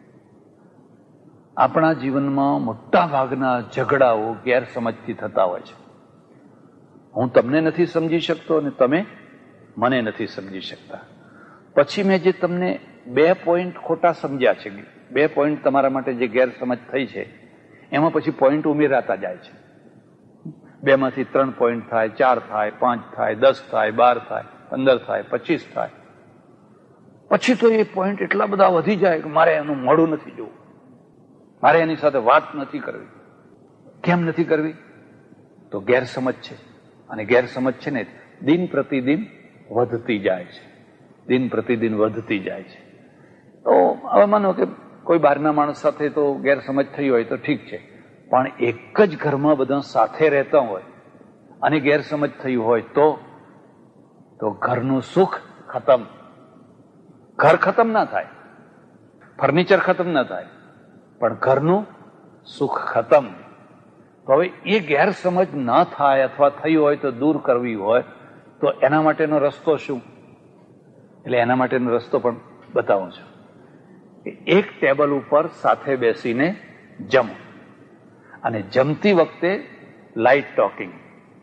આપણા જીવનમાં મોટા ભાગના ઝઘડાઓ ગેરસમજથી થતા હોય છે. હું તમને નથી સમજી શકતો અને તમે મને નથી સમજી શકતા. પછી મેં જે તમને 2 પોઈન્ટ ખોટા સમજ્યા છે, 2 પોઈન્ટ તમારા માટે જે ગેરસમજ થઈ છે, એમાં પછી પોઈન્ટ ઉમેરાતા જાય છે. 2 માંથી 3 પોઈન્ટ થાય, 4 થાય, 5 થાય, 10 થાય, 12 થાય, 15 થાય, 25 થાય. પછી તો એ પોઈન્ટ એટલા બધા વધી જાય કે મારે એનું મોઢું નથી જોવું, મારે એની સાથે વાત નથી કરવી. કેમ નથી કરવી? તો ગેરસમજ છે. અને ગેરસમજ છે ને દિન પ્રતિદિન વધતી જાય છે, દિન પ્રતિદિન વધતી જાય છે. તો હવે માનો કે કોઈ બહારના માણસ સાથે તો ગેરસમજ થઈ હોય તો ઠીક છે, પણ એક જ ઘરમાં બધા સાથે રહેતા હોય અને ગેરસમજ થઈ હોય તો ઘરનું સુખ ખતમ. ઘર ખતમ ના થાય, ફર્નિચર ખતમ ના થાય, પણ ઘરનું સુખ ખતમ. તો હવે એ ગેરસમજ ન થાય અથવા થઈ હોય તો દૂર કરવી હોય તો એના માટેનો રસ્તો શું? એટલે એના માટેનો રસ્તો પણ બતાવું છું. એક ટેબલ ઉપર સાથે બેસીને જમો અને જમતી વખતે લાઇટ ટોકિંગ,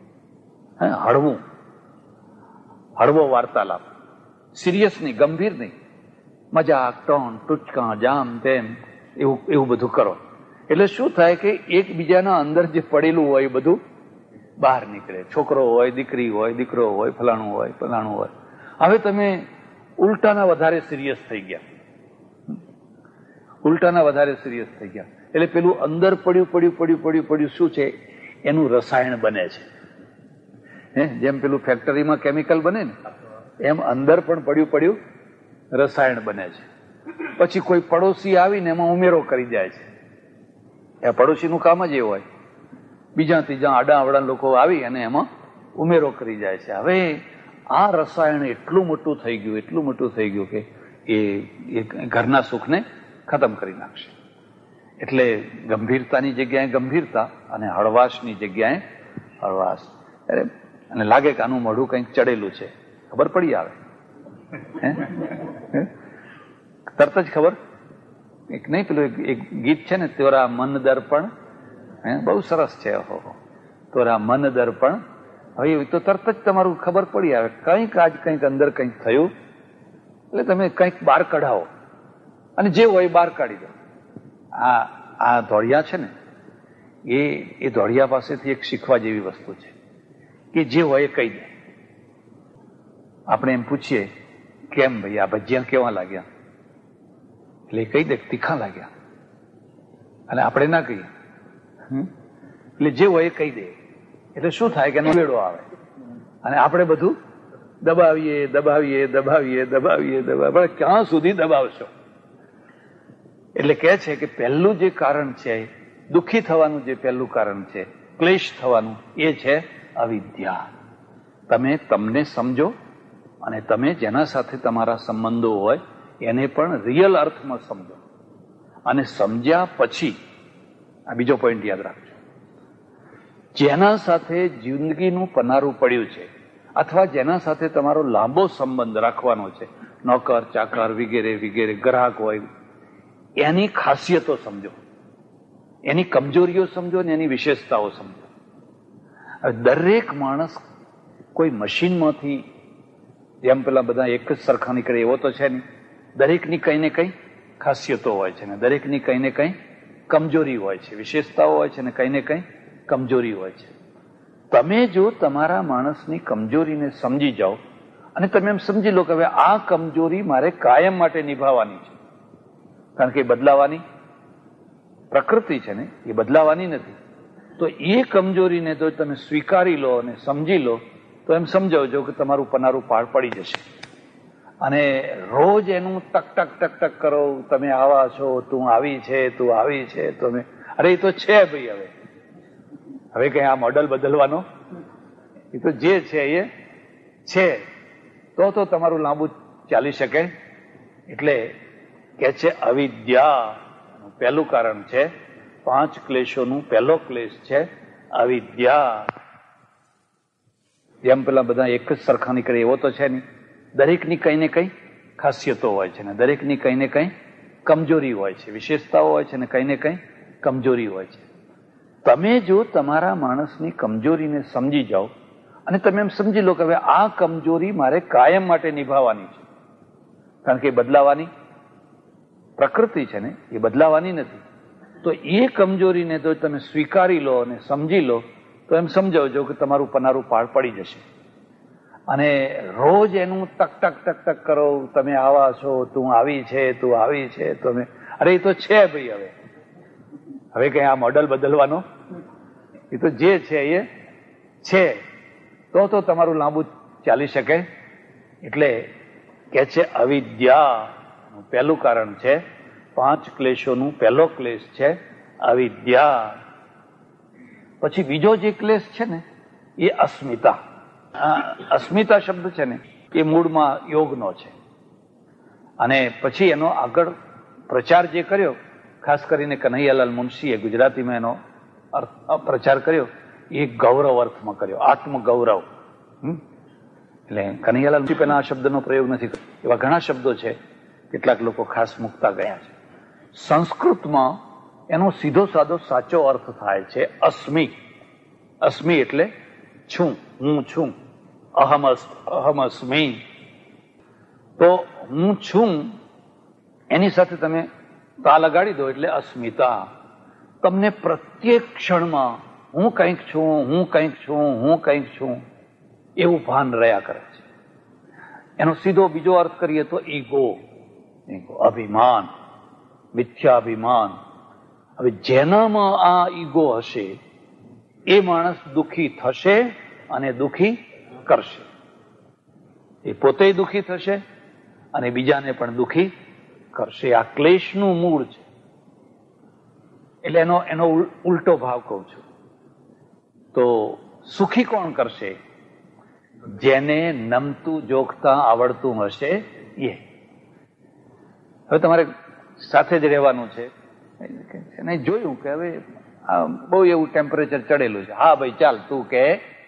હળવો વાર્તાલાપ, સિરિયસ નહીં, ગંભીર નહીં, મજાક, ટોન, ટૂચકા, જામ તેમ એવું બધું કરો. એટલે શું થાય કે એકબીજાના અંદર જે પડેલું હોય એ બધું બહાર નીકળે. છોકરો હોય, દીકરી હોય, દીકરો હોય, ફલાણું હોય, ફલાણું હોય. હવે તમે ઉલટાના વધારે સિરિયસ થઈ ગયા, ઉલટાના વધારે સિરિયસ થઈ ગયા. એટલે પેલું અંદર પડ્યું શું છે એનું રસાયણ બને છે. જેમ પેલું ફેક્ટરીમાં કેમિકલ બને ને એમ અંદર પણ પડ્યું રસાયણ બને છે. પછી કોઈ પડોશી આવીને એમાં ઉમેરો કરી જાય છે. એ પડોશીનું કામ જ એ હોય, બીજા ત્રીજા આડા અવડા લોકો આવી અને એમાં ઉમેરો કરી જાય છે. હવે આ રસાયણ એટલું મોટું થઈ ગયું કે એ ઘરના સુખને ખતમ કરી નાખશે. એટલે ગંભીરતાની જગ્યાએ ગંભીરતા અને હળવાશની જગ્યાએ હળવાશ. અને લાગે કે આનું મોઢું કંઈક ચડેલું છે, ખબર પડી આવે, તરત જ ખબર. એક નહીં પેલું એક ગીત છે ને, તોરા મન દર્પણ, બહુ સરસ છે. તોરા મન દર્પણ. હવે તો તરત જ તમારું ખબર પડી આવે કંઈક આજ કંઈક અંદર કંઈક થયું, એટલે તમે કંઈક બહાર કઢાવો અને જે હોય બહાર કાઢી દો. આ ધોળિયા છે ને એ ધોળિયા પાસેથી એક શીખવા જેવી વસ્તુ છે કે જે હોય એ કહી દે. આપણે એમ પૂછીએ કેમ ભાઈ આ ભજીયા કેવા લાગ્યા, એટલે કહી દે તીખા લાગ્યા, અને આપણે ના કહીએ. એટલે જે હોય એ કહી દે. એટલે શું થાય કે એનો વેડો આવે અને આપણે બધું દબાવીએ. ક્યાં સુધી દબાવશો? એટલે કહે છે કે પહેલું જે કારણ છે દુઃખી થવાનું, જે પહેલું કારણ છે ક્લેશ થવાનું, એ છે અવિદ્યા. તમે તમને સમજો અને તમે જેના સાથે તમારા સંબંધો હોય એને પણ રિયલ અર્થમાં સમજો. અને સમજ્યા પછી આ બીજો પોઈન્ટ યાદ રાખજો, જેના સાથે જિંદગીનું પનારું પડ્યું છે અથવા જેના સાથે તમારો લાંબો સંબંધ રાખવાનો છે, નોકર ચાકર વગેરે વગેરે, ગ્રાહક હોય, એની ખાસિયતો સમજો, એની કમજોરીઓ સમજો ને એની વિશેષતાઓ સમજો. દરેક માણસ કોઈ મશીનમાંથી જેમ પેલા બધા એક જ સરખા નીકળે એવો તો છે નહીં. દરેકની કંઈ ને કંઈ ખાસિયતો હોય છે ને દરેકની કંઈ ને કંઈ કમજોરી હોય છે, વિશેષતાઓ હોય છે ને કંઈ ને કંઈ કમજોરી હોય છે. તમે જો તમારા માણસની કમજોરીને સમજી જાઓ અને તમે એમ સમજી લો કે હવે આ કમજોરી મારે કાયમ માટે નિભાવવાની છે, કારણ કે એ બદલાવાની પ્રકૃતિ છે ને, એ બદલાવાની નથી, તો એ કમજોરીને તો તમે સ્વીકારી લો અને સમજી લો તો એમ સમજાવજો કે તમારું પનારું પાર પડી જશે. અને રોજ એનું ટક ટક ટક ટક કરો, તમે આવા છો, તું આવી છે, તું આવી છે, તમે અરે એ તો છે ભાઈ, હવે કઈ આ મોડલ બદલવાનો, એ તો જે છે એ છે, તો તમારું લાંબુ ચાલી શકે. એટલે કે છે અવિદ્યા પહેલું કારણ છે. 5 ક્લેશોનું પહેલો ક્લેશ છે અવિદ્યા. જેમ પેલા બધા એક જ સરખા નીકળે એવો તો છે નહીં. દરેકની કંઈ ને કંઈ ખાસિયતો હોય છે ને દરેકની કંઈ ને કંઈ કમજોરી હોય છે, વિશેષતાઓ હોય છે ને કંઈ ને કંઈ કમજોરી હોય છે. તમે જો તમારા માણસની કમજોરીને સમજી જાઓ અને તમે એમ સમજી લો કે હવે આ કમજોરી મારે કાયમ માટે નિભાવવાની છે, કારણ કે એ બદલાવાની પ્રકૃતિ છે ને, એ બદલાવાની નથી. તો એ કમજોરીને તો તમે સ્વીકારી લો અને સમજી લો તો એમ સમજાવજો કે તમારું પનારું પાર પડી જશે. અને રોજ એનું ટક ટક ટક ટક કરો, તમે આવા છો, તું આવી છે, તું આવી છે, તમે અરે એ તો છે ભાઈ, હવે કઈ આ મોડલ બદલવાનો, એ તો જે છે એ છે, તો તમારું લાંબુ ચાલી શકે. એટલે કે છે અવિદ્યા પહેલું કારણ છે, 5 ક્લેશોનું પહેલો ક્લેશ છે અવિદ્યા. પછી બીજો જે ક્લેશ છે ને એ અસ્મિતા. અસ્મિતા શબ્દ છે ને એ મૂળમાં યોગનો છે, અને પછી એનો આગળ પ્રચાર જે કર્યો, ખાસ કરીને કનૈયાલાલ મુનશીએ ગુજરાતીમાં એનો પ્રચાર કર્યો, એ ગૌરવ અર્થમાં કર્યો, આત્મગૌરવ. એટલે કનૈયાલાલ મુનશી પહેલા આ શબ્દનો પ્રયોગ નથી કર્યો, એવા ઘણા શબ્દો છે, કેટલાક લોકો ખાસ મૂકતા ગયા છે. સંસ્કૃતમાં એનો સીધો સાદો સાચો અર્થ થાય છે અસ્મિ. અસ્મિ એટલે છું, હું છું. અહમ અસ્મિ, તો હું છું એની સાથે તમે તા લગાડી દો એટલે અસ્મિતા. તમને પ્રત્યેક ક્ષણમાં હું કંઈક છું, હું કંઈક છું, હું કંઈક છું એવું ભાન રહ્યા કરે છે. એનો સીધો બીજો અર્થ કરીએ તો ઈગો, અભિમાન, મિથ્યાભિમાન. હવે જેનામાં આ ઈગો હશે એ માણસ દુઃખી થશે અને દુઃખી કરશે. એ પોતે દુઃખી થશે અને બીજાને પણ દુઃખી કરશે. આ ક્લેશનું મૂળ છે. એટલે એનો ઉલટો ભાવ કહું છું. તો સુખી કોણ કરશે? જેને નમતું જોખતા આવડતું હશે એ. હવે તમારે સાથે જ રહેવાનું છે. એને જોયું કે હવે બહુ એવું ટેમ્પરેચર ચડેલું છે, હા ભાઈ ચાલ તું કે.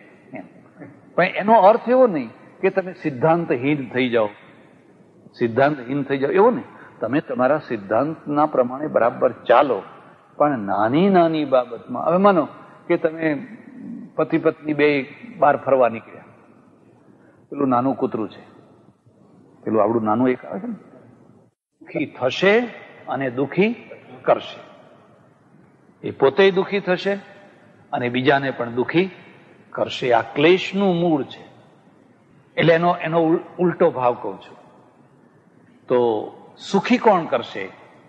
પણ એનો અર્થ એવો નહીં કે તમે સિદ્ધાંતહીન થઈ જાઓ, સિદ્ધાંતહીન થઈ જાઓ એવો નહીં. તમે તમારા સિદ્ધાંતના પ્રમાણે બરાબર ચાલો, પણ નાની નાની બાબતમાં. હવે માનો કે તમે પતિ પત્ની બે બહાર ફરવા નીકળ્યા, પેલું નાનું કૂતરું છે, પેલું આવડું નાનું એક આવે છે ને, દુઃખી થશે અને દુઃખી કરશે. એ પોતે દુઃખી થશે અને બીજાને પણ દુઃખી કરશે. આ ક્લેશનું મૂળ છે. એટલે એનો ઉલટો ભાવ કહું છું. તો સુખી કોણ કરશે?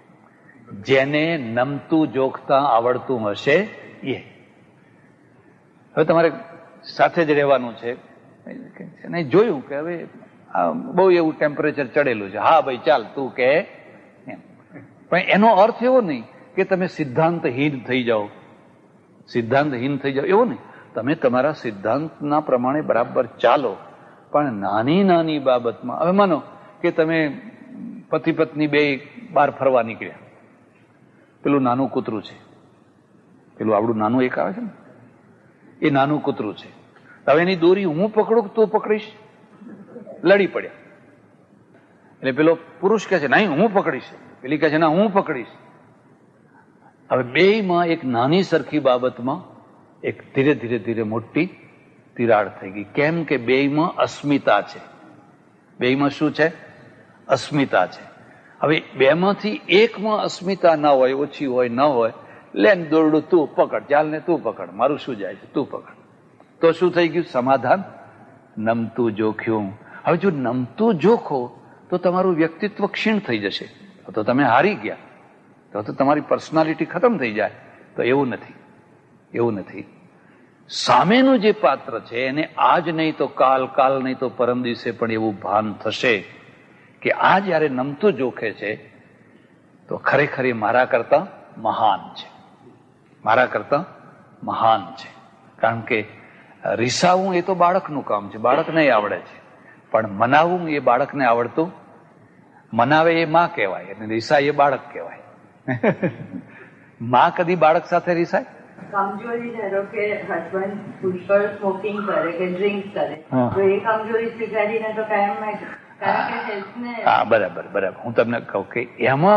જેને નમતું જોખતા આવડતું હશે એ. હવે તમારે સાથે જ રહેવાનું છે. એને જોયું કે હવે બહુ એવું ટેમ્પરેચર ચડેલું છે, હા ભાઈ ચાલ તું કે. પણ એનો અર્થ એવો નહીં કે તમે સિદ્ધાંતહીન થઈ જાઓ, સિદ્ધાંતહીન થઈ જાઓ એવો નહીં. તમે તમારા સિદ્ધાંતના પ્રમાણે બરાબર ચાલો, પણ નાની નાની બાબતમાં. હવે માનો કે તમે પતિ પત્ની બે બહાર ફરવા નીકળ્યા, પેલું નાનું કૂતરું છે, પેલું આવડું નાનું એક આવે છે ને, એ નાનું કૂતરું છે. હવે એની દોરી હું પકડું તું પકડીશ, લડી પડ્યા. એટલે પેલો પુરુષ કહે છે નહીં હું પકડીશ, પેલી કહે છે ના હું પકડીશ. હવે બેયમાં એક નાની સરખી બાબતમાં એક ધીરે ધીરે ધીરે મોટી તિરાડ થઈ ગઈ. કેમ કે બેયમાં અસ્મિતા છે. બેયમાં શું છે? અસ્મિતા છે. હવે બેમાંથી એકમાં અસ્મિતા ના હોય, ઓછી હોય, ન હોય, લેન દોરડું તું પકડ, ચાલ ને તું પકડ, મારું શું જાય છે, તું પકડ. તો શું થઈ ગયું? સમાધાન. નમતું જોખ્યું. હવે જો નમતું જોખો તો તમારું વ્યક્તિત્વ ક્ષીણ થઈ જશે, તો તમે હારી ગયા, તો તમારી પર્સનાલિટી ખતમ થઈ જાય. તો એવું નથી, એવું નથી. સામેનું જે પાત્ર છે એને આજ નહીં તો કાલ, કાલ નહીં તો પરમ દિવસે પણ એવું ભાન થશે કે આ જયારે નમતું જોખે છે તો ખરેખર એ મારા કરતા મહાન છે, મારા કરતા મહાન છે. કારણ કે રીસાવું એ તો બાળકનું કામ છે, બાળકને આવડે છે, પણ મનાવવું એ બાળકને આવડતું. મનાવે એ માં કહેવાય અને રીસા એ બાળક કહેવાય. માં કદી બાળક સાથે રીસાય? કમજોરી ધારો કે હસબન્ડ પુષ્કળ સ્મોકિંગ કરે કે ડ્રિંક કરે તો એ કમજોરી સ્વીકારીને તો કાયમ હા બરાબર બરાબર. હું તમને કહું કે એમાં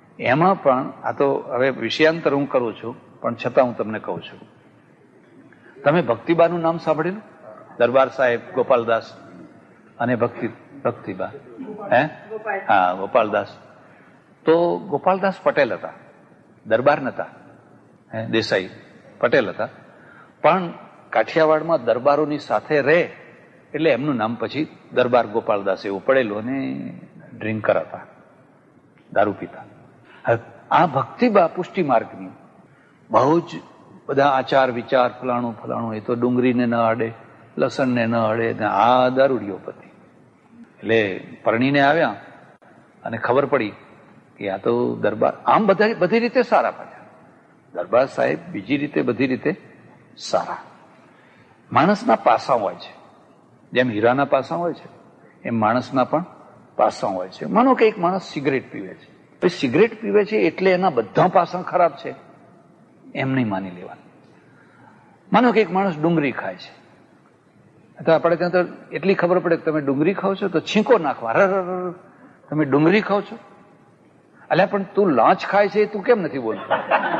પણ આ તો હવે વિષયાંતર હું કરું છું, પણ છતાં હું તમને કહું છું. તમે ભક્તિબાનું નામ સાંભળેલું? દરબાર સાહેબ ગોપાલદાસ અને ભક્તિબા, હે? હા, ગોપાલદાસ. તો ગોપાલદાસ પટેલ હતા, દરબાર નતા, દેસાઈ પટેલ હતા. પણ કાઠિયાવાડમાં દરબારોની સાથે રહે એટલે એમનું નામ પછી દરબાર ગોપાલદાસ એવું પડેલું, અને ડ્રિંકર હતા, દારૂ પીતા. આ ભક્તિબા પુષ્ટિ માર્ગની બહુ જ બધા આચાર વિચાર, ફલાણું ફલાણું, એ તો ડુંગળીને ન અડે, લસણને ન અડે, ને આ દારૂડિયો પતિ. એટલે પરણીને આવ્યા અને ખબર પડી કે આ તો દરબાર આમ બધી રીતે સારા પાછા. દરબાર સાહેબ બીજી રીતે બધી રીતે સારા. માણસના પાસા હોય છે, જેમ હીરાના પાસા હોય છે એમ માણસના પણ પાસા હોય છે. માનો કે એક માણસ સિગરેટ પીવે છે, પછી સિગરેટ પીવે છે એટલે એના બધા પાસા ખરાબ છે એમ નહીં માની લેવાનું. માનો કે એક માણસ ડુંગળી ખાય છે, તો આપણે ત્યાં તો એટલી ખબર પડે કે તમે ડુંગળી ખાવ છો તો છીંકો નાખવા, તમે ડુંગળી ખાવ છો, અલ્યા પણ તું લાંચ ખાય છે તું કેમ નથી બોલતો?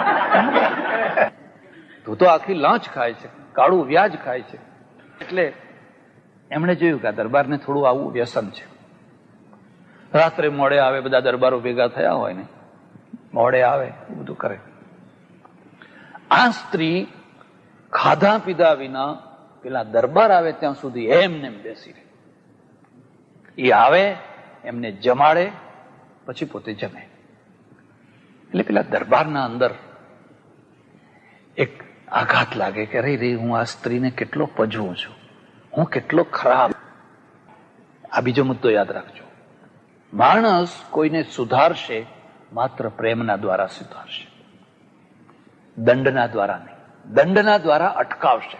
તું તો આખી લાંચ ખાય છે, કાળું વ્યાજ ખાય છે. એટલે એમણે જોયું કે આ દરબારને થોડું આવું વ્યસન છે. રાત્રે મોડે આવે, બધા દરબારો ભેગા થયા હોય ને, મોડે આવે, બધું કરે. આ સ્ત્રી ખાધા પીધા વિના પેલા દરબાર આવે ત્યાં સુધી એમને બેસી રહે. એ આવે, એમને જમાડે, પછી પોતે જમે. એટલે પેલા દરબારના અંદર એક આઘાત લાગે કે અરે રે, હું આ સ્ત્રીને કેટલો પજવું છું, હું કેટલો ખરાબ. આ બીજો મુદ્દો યાદ રાખજો. માણસ કોઈને સુધારશે માત્ર પ્રેમના દ્વારા સુધારશે, દંડના દ્વારા નહીં. દંડના દ્વારા અટકાવશે.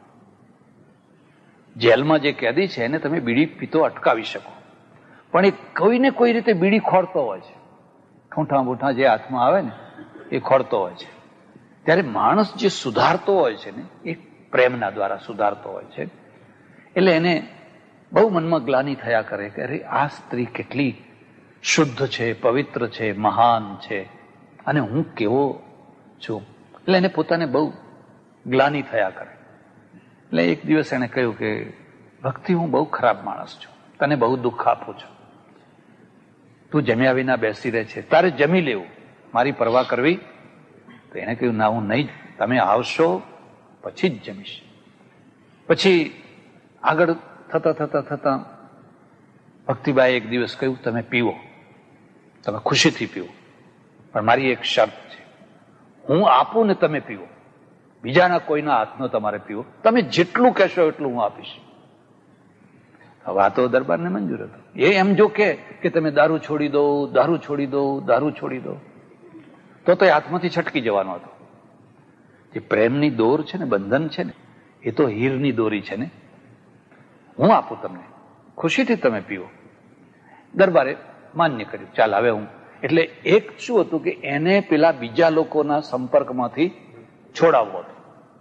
જેલમાં જે કેદી છે એને તમે બીડી પીતો અટકાવી શકો, પણ એ કોઈને કોઈ રીતે બીડી ખોરતો હોય છે, ઠૂંઠા બૂઠા જે હાથમાં આવે ને એ ખોરતો હોય છે. ત્યારે માણસ જે સુધારતો હોય છે ને એ પ્રેમના દ્વારા સુધારતો હોય છે. એટલે એને બહુ મનમાં ગ્લાનિ થયા કરે કે અરે આ સ્ત્રી કેટલી શુદ્ધ છે, પવિત્ર છે, મહાન છે, અને હું કેવો છું. એટલે એને પોતાને બહુ ગ્લાનિ થયા કરે. એટલે એક દિવસ એને કહ્યું કે ભક્તિ, હું બહુ ખરાબ માણસ છું, તને બહુ દુઃખ આપું છું, તું જમ્યા વિના બેસી રહે છે, તારે જમી લેવું, મારી પરવા કરવી? તો એને કહ્યું ના, હું નહીં, તમે આવશો પછી જ જમીશ. પછી આગળ થતા ભક્તિબાએ એક દિવસ કહ્યું તમે પીવો, તમે ખુશીથી પીવો, પણ મારી એક શરત છે, હું આપું ને તમે પીવો, બીજાના કોઈના હાથનો તમારે પીવો, તમે જેટલું કહેશો એટલું હું આપીશ. હવે આ તો દરબારને મંજૂર હતો. એ એમ જો કે તમે દારૂ છોડી દો, દારૂ છોડી દો, દારૂ છોડી દો, તો એ હાથમાંથી છટકી જવાનો હતો. જે પ્રેમની દોર છે ને, બંધન છે ને, એ તો હીરની દોરી છે ને. હું આપું તમને, ખુશીથી તમે પીવો. દરબારે માન્ય કર્યું, ચાલ હવે હું. એટલે એક શું હતું કે એને પેલા બીજા લોકોના સંપર્કમાંથી છોડાવવો હતો.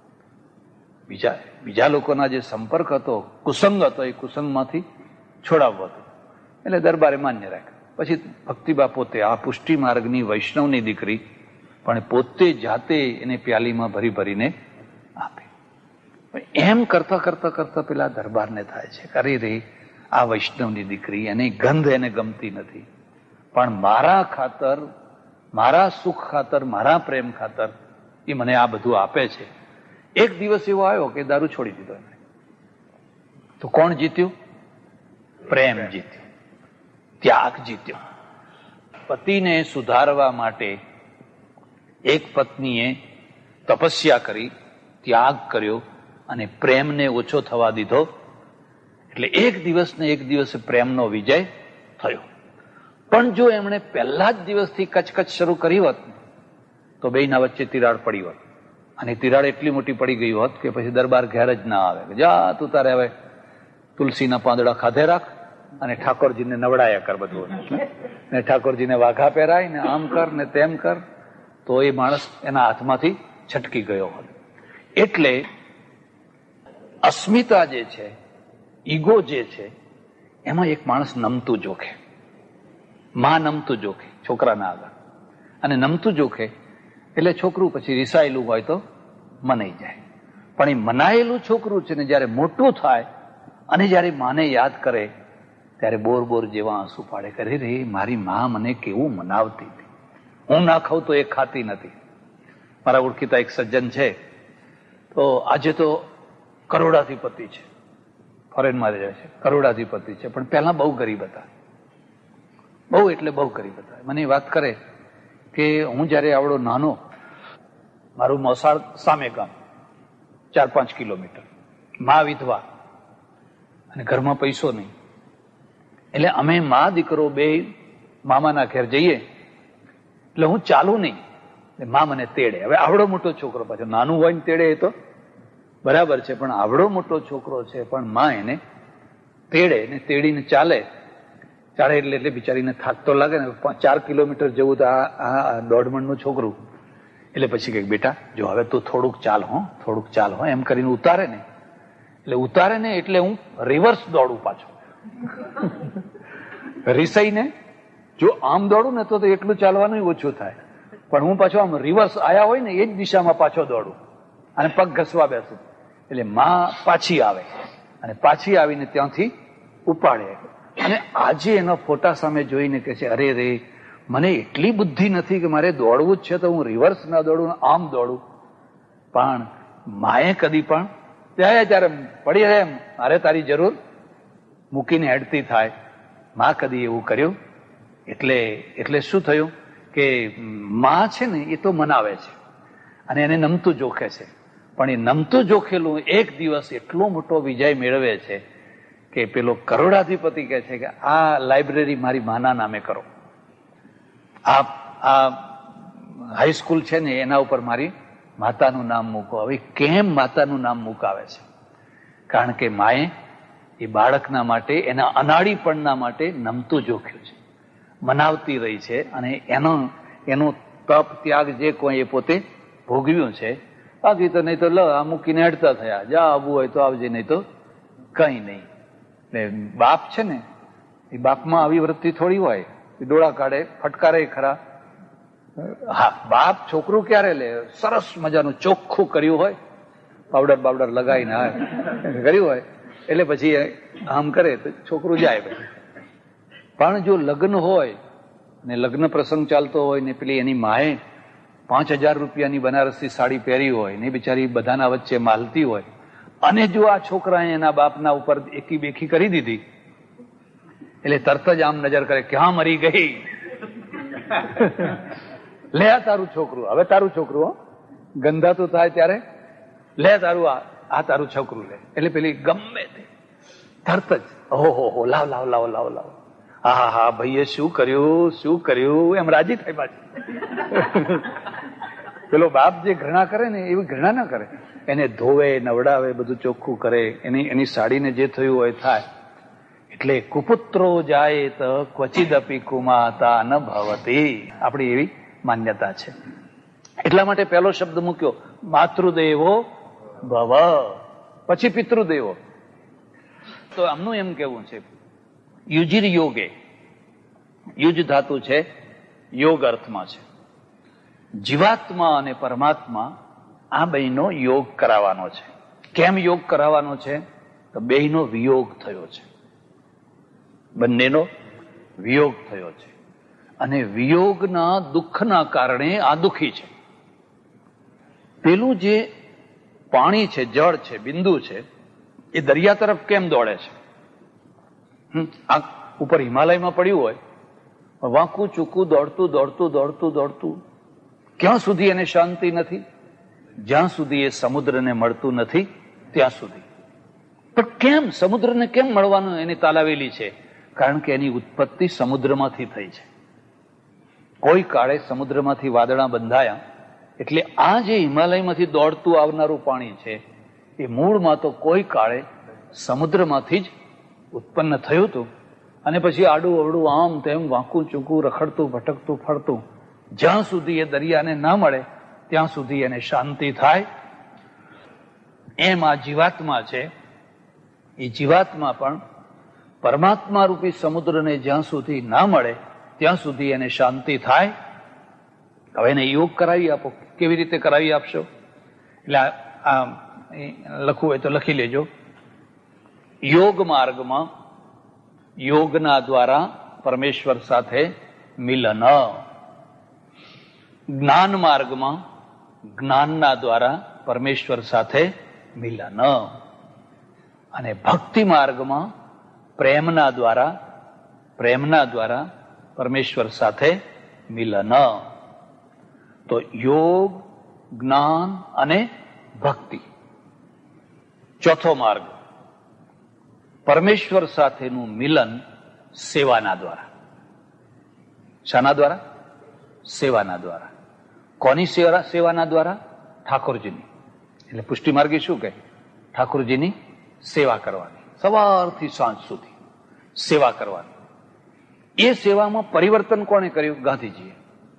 બીજા લોકોના જે સંપર્ક હતો, કુસંગ હતો, એ કુસંગમાંથી છોડાવવો હતો. એટલે દરબારે માન્ય રાખ્યું. પછી ભક્તિબા પોતે આ પુષ્ટિ માર્ગની વૈષ્ણવની દીકરી, પણ પોતે જાતે એને પ્યાલીમાં ભરી ભરીને આપે. એમ કરતા કરતા કરતા પેલા દરબારને થાય છે અરે રે, આ વૈષ્ણવની દીકરી, એની ગંધ એને ગમતી નથી, પણ મારા ખાતર, મારા સુખ ખાતર, મારા પ્રેમ ખાતર એ મને આ બધું આપે છે. એક દિવસ એવો આવ્યો કે દારૂ છોડી દીધો એને. તો કોણ જીત્યું? પ્રેમ જીત્યો, ત્યાગ જીત્યો. પતિને સુધારવા માટે એક પત્નીએ તપસ્યા કરી, ત્યાગ કર્યો અને પ્રેમને ઓછો થવા દીધો. એટલે એક દિવસે પ્રેમનો વિજય થયો. પણ જો એમણે પહેલા જ દિવસથી કચકચ શરૂ કરી હોત તો બેયના વચ્ચે તિરાડ પડી હોત, અને તિરાડ એટલી મોટી પડી ગઈ હોત કે પછી દરબાર ઘેર જ ના આવે. જા તું તારે હવે તુલસીના પાંદડા ખાધે રાખ અને ઠાકોરજીને નવડાયા કર બધું, ને ઠાકોરજીને વાઘા પહેરાય ને આમ કર ને તેમ કર, તો એ માણસ એના હાથમાંથી છટકી ગયો હોત. એટલે અસ્મિતા જે છે, ઈગો જે છે, એમાં એક માણસ નમતું જોખે. માં નમતું જોખે છોકરાના આગળ, અને નમતું જોખે એટલે છોકરું પછી રિસાયેલું હોય તો મનાઈ જાય. પણ એ મનાયેલું છોકરું છે ને જયારે મોટું થાય અને જયારે માને યાદ કરે ત્યારે બોર બોર જેવા આંસુ પાડે, કરે રે મારી મા મને કેવું મનાવતી હતી, હું ના ખાઉં તો એ ખાતી નથી. મારા ઓળખીતા એક સજ્જન છે, તો આજે તો કરોડાધિપતિ છે, ફોરેનમાં રહે છે, કરોડાધિપતિ છે, પણ પહેલા બહુ ગરીબ હતા, બહુ એટલે બહુ ગરીબ હતા. મને વાત કરે કે હું જયારે આવડો નાનો, મારું મોસાળ સામે ગામ 4-5 કિલોમીટર, મા વિધવા અને ઘરમાં પૈસો નહીં, એટલે અમે મા દીકરો બે મામાના ઘેર જઈએ એટલે હું ચાલુ નહીં, મા મને તેડે. હવે આવડો મોટો છોકરો, પાછો નાનું હોય ને તેડે એ તો બરાબર છે, પણ આવડો મોટો છોકરો છે પણ મા એને તેડે ને તેડીને ચાલે એટલે બિચારીને થાક તો લાગે ને. 4 કિલોમીટર જવું તો આ 1.5 મણનું છોકરું, એટલે પછી કઈક બેટા જો હવે તું થોડુંક ચાલ હો એમ કરીને ઉતારે ને, એટલે હું રિવર્સ દોડું પાછો. રિસાઈને જો આમ દોડું ને તો એટલું ચાલવાનું ઓછું થાય, પણ હું પાછો આમ રિવર્સ આયા હોય ને એ જ દિશામાં પાછો દોડું અને પગ ઘસવા બેસું. એટલે માં પાછી આવે અને પાછી આવીને ત્યાંથી ઉપાડે. અને આજે એના ફોટા સામે જોઈને કે છે, અરે રે મને એટલી બુદ્ધિ નથી કે મારે દોડવું જ છે તો હું રિવર્સ ના દોડું, આમ દોડું. પણ માએ કદી પણ ત્યારે પડી રહે મારે તારી જરૂર મૂકીને હેડતી થાય, માં કદી એવું કર્યું? એટલે શું થયું કે માં છે ને એ તો મનાવે છે અને એને નમતું જોખે છે, પણ એ નમતું જોખેલું એક દિવસ એટલો મોટો વિજય મેળવે છે કે પેલો કરોડાધિપતિ કહે છે કે આ લાઇબ્રેરી મારી માના નામે કરો, આ હાઈસ્કૂલ છે ને એના ઉપર મારી માતાનું નામ મૂકો. હવે કેમ માતાનું નામ મૂકાવે છે? કારણ કે માએ એ બાળકના માટે, એના અનાળીપણના માટે નમતું જોખ્યું છે, મનાવતી રહી છે, અને એનું તપ ત્યાગ જે કોઈ એ પોતે ભોગવ્યું છે. બાકી તો નહીં તો આ મૂકીને હેડતા થયા, જા આવવું હોય તો આવજે, નહીં તો કઈ નહીં. બાપ છે ને એ બાપમાં આવી વૃત્તિ થોડી હોય, ડોળા કાઢે, ફટકારે ખરા. હા, બાપ છોકરું ક્યારે લે? સરસ મજાનું ચોખ્ખું કર્યું હોય, પાવડર બાવડર લગાવીને કર્યું હોય એટલે પછી આમ કરે તો છોકરું જાય. પણ જો લગ્ન હોય ને લગ્ન પ્રસંગ ચાલતો હોય ને પેલી એની માએ 5,000 રૂપિયાની બનારસી સાડી પહેરી હોય ને બિચારી બધાના વચ્ચે માલતી હોય, અને જો આ છોકરાએ એના બાપના ઉપર એકી બેકી કરી દીધી એટલે તરત જ આમ નજર કરે, ક્યાં મરી ગઈ? લે આ તારું છોકરું, હવે તારું છોકરું, ગંધાતું થાય ત્યારે લે તારું, આ તારું છોકરું લે. એટલે પેલી ગમે તે તરત જ ઓહો લાવ લાવ લાવ લાવ લાવ, હા ભાઈએ શું કર્યું એમ રાજી થાય પાછી. પેલો બાપ જે ઘૃણા કરે ને એવી ઘૃણા ના કરે, એને ધોવે, નવડાવે, બધું ચોખ્ખું કરે, એની સાડીને જે થયું હોય થાય. એટલે કુપુત્રો જાય તો ક્વચિદપી કુમાતા ન ભવતી, આપણી એવી માન્યતા છે. એટલા માટે પહેલો શબ્દ મૂક્યો માતૃદેવો ભવ, પછી પિતૃદેવો. તો આમનું એમ કેવું છે યુજીર યોગે, યુજ ધાતુ છે યોગ અર્થમાં છે. જીવાત્મા અને પરમાત્મા આ બેયનો યોગ કરાવવાનો છે. કેમ યોગ કરાવવાનો છે? તો બેયનો વિયોગ થયો છે, બંનેનો વિયોગ થયો છે, અને વિયોગના દુઃખના કારણે આ દુઃખી છે. પેલું જે પાણી છે, જળ છે, બિંદુ છે, એ દરિયા તરફ કેમ દોડે છે? આ ઉપર હિમાલયમાં પડ્યું હોય, વાંકું ચૂકું દોડતું ક્યાં સુધી એને શાંતિ નથી? જ્યાં સુધી એ સમુદ્રને મળતું નથી ત્યાં સુધી. પણ કેમ સમુદ્રને કેમ મળવાનું એની તાલાવેલી છે? કારણ કે એની ઉત્પત્તિ સમુદ્રમાંથી થઈ છે. કોઈ કાળે સમુદ્રમાંથી વાદળા બંધાયા, એટલે આ જે હિમાલયમાંથી દોડતું આવનારું પાણી છે એ મૂળમાં તો કોઈ કાળે સમુદ્રમાંથી જ ઉત્પન્ન થયું હતું, અને પછી આડું અવડું આમ તેમ વાંકું ચૂકું રખડતું ભટકતું ફરતું, જ્યાં સુધી એ દરિયાને ના મળે ત્યાં સુધી એને શાંતિ થાય. એમ આ જીવાત્મા છે, એ જીવાત્મા પણ પરમાત્મા રૂપી સમુદ્રને જ્યાં સુધી ના મળે ત્યાં સુધી એને શાંતિ થાય. હવે એને યોગ કરાવી આપો. કેવી રીતે કરાવી આપશો? એટલે આ લખવું હોય તો લખી લેજો. યોગ માર્ગમાં યોગના દ્વારા પરમેશ્વર સાથે મિલન, જ્ઞાન માર્ગમાં જ્ઞાનના દ્વારા પરમેશ્વર સાથે મિલન, અને ભક્તિ માર્ગમાં પ્રેમના દ્વારા પરમેશ્વર સાથે મિલન. તો યોગ, જ્ઞાન અને ભક્તિ. ચોથો માર્ગ પરમેશ્વર સાથેનું મિલન સેવાના દ્વારા. શાના દ્વારા? સેવાના દ્વારા. કોની સેવાના દ્વારા? ઠાકોરજીની. એટલે પુષ્ટિ માર્ગી શું કહે? ઠાકોરજીની સેવા કરવાની, સવારથી સાંજ સુધી સેવા કરવાની. એ સેવામાં પરિવર્તન કોણે કર્યું? ગાંધીજીએ.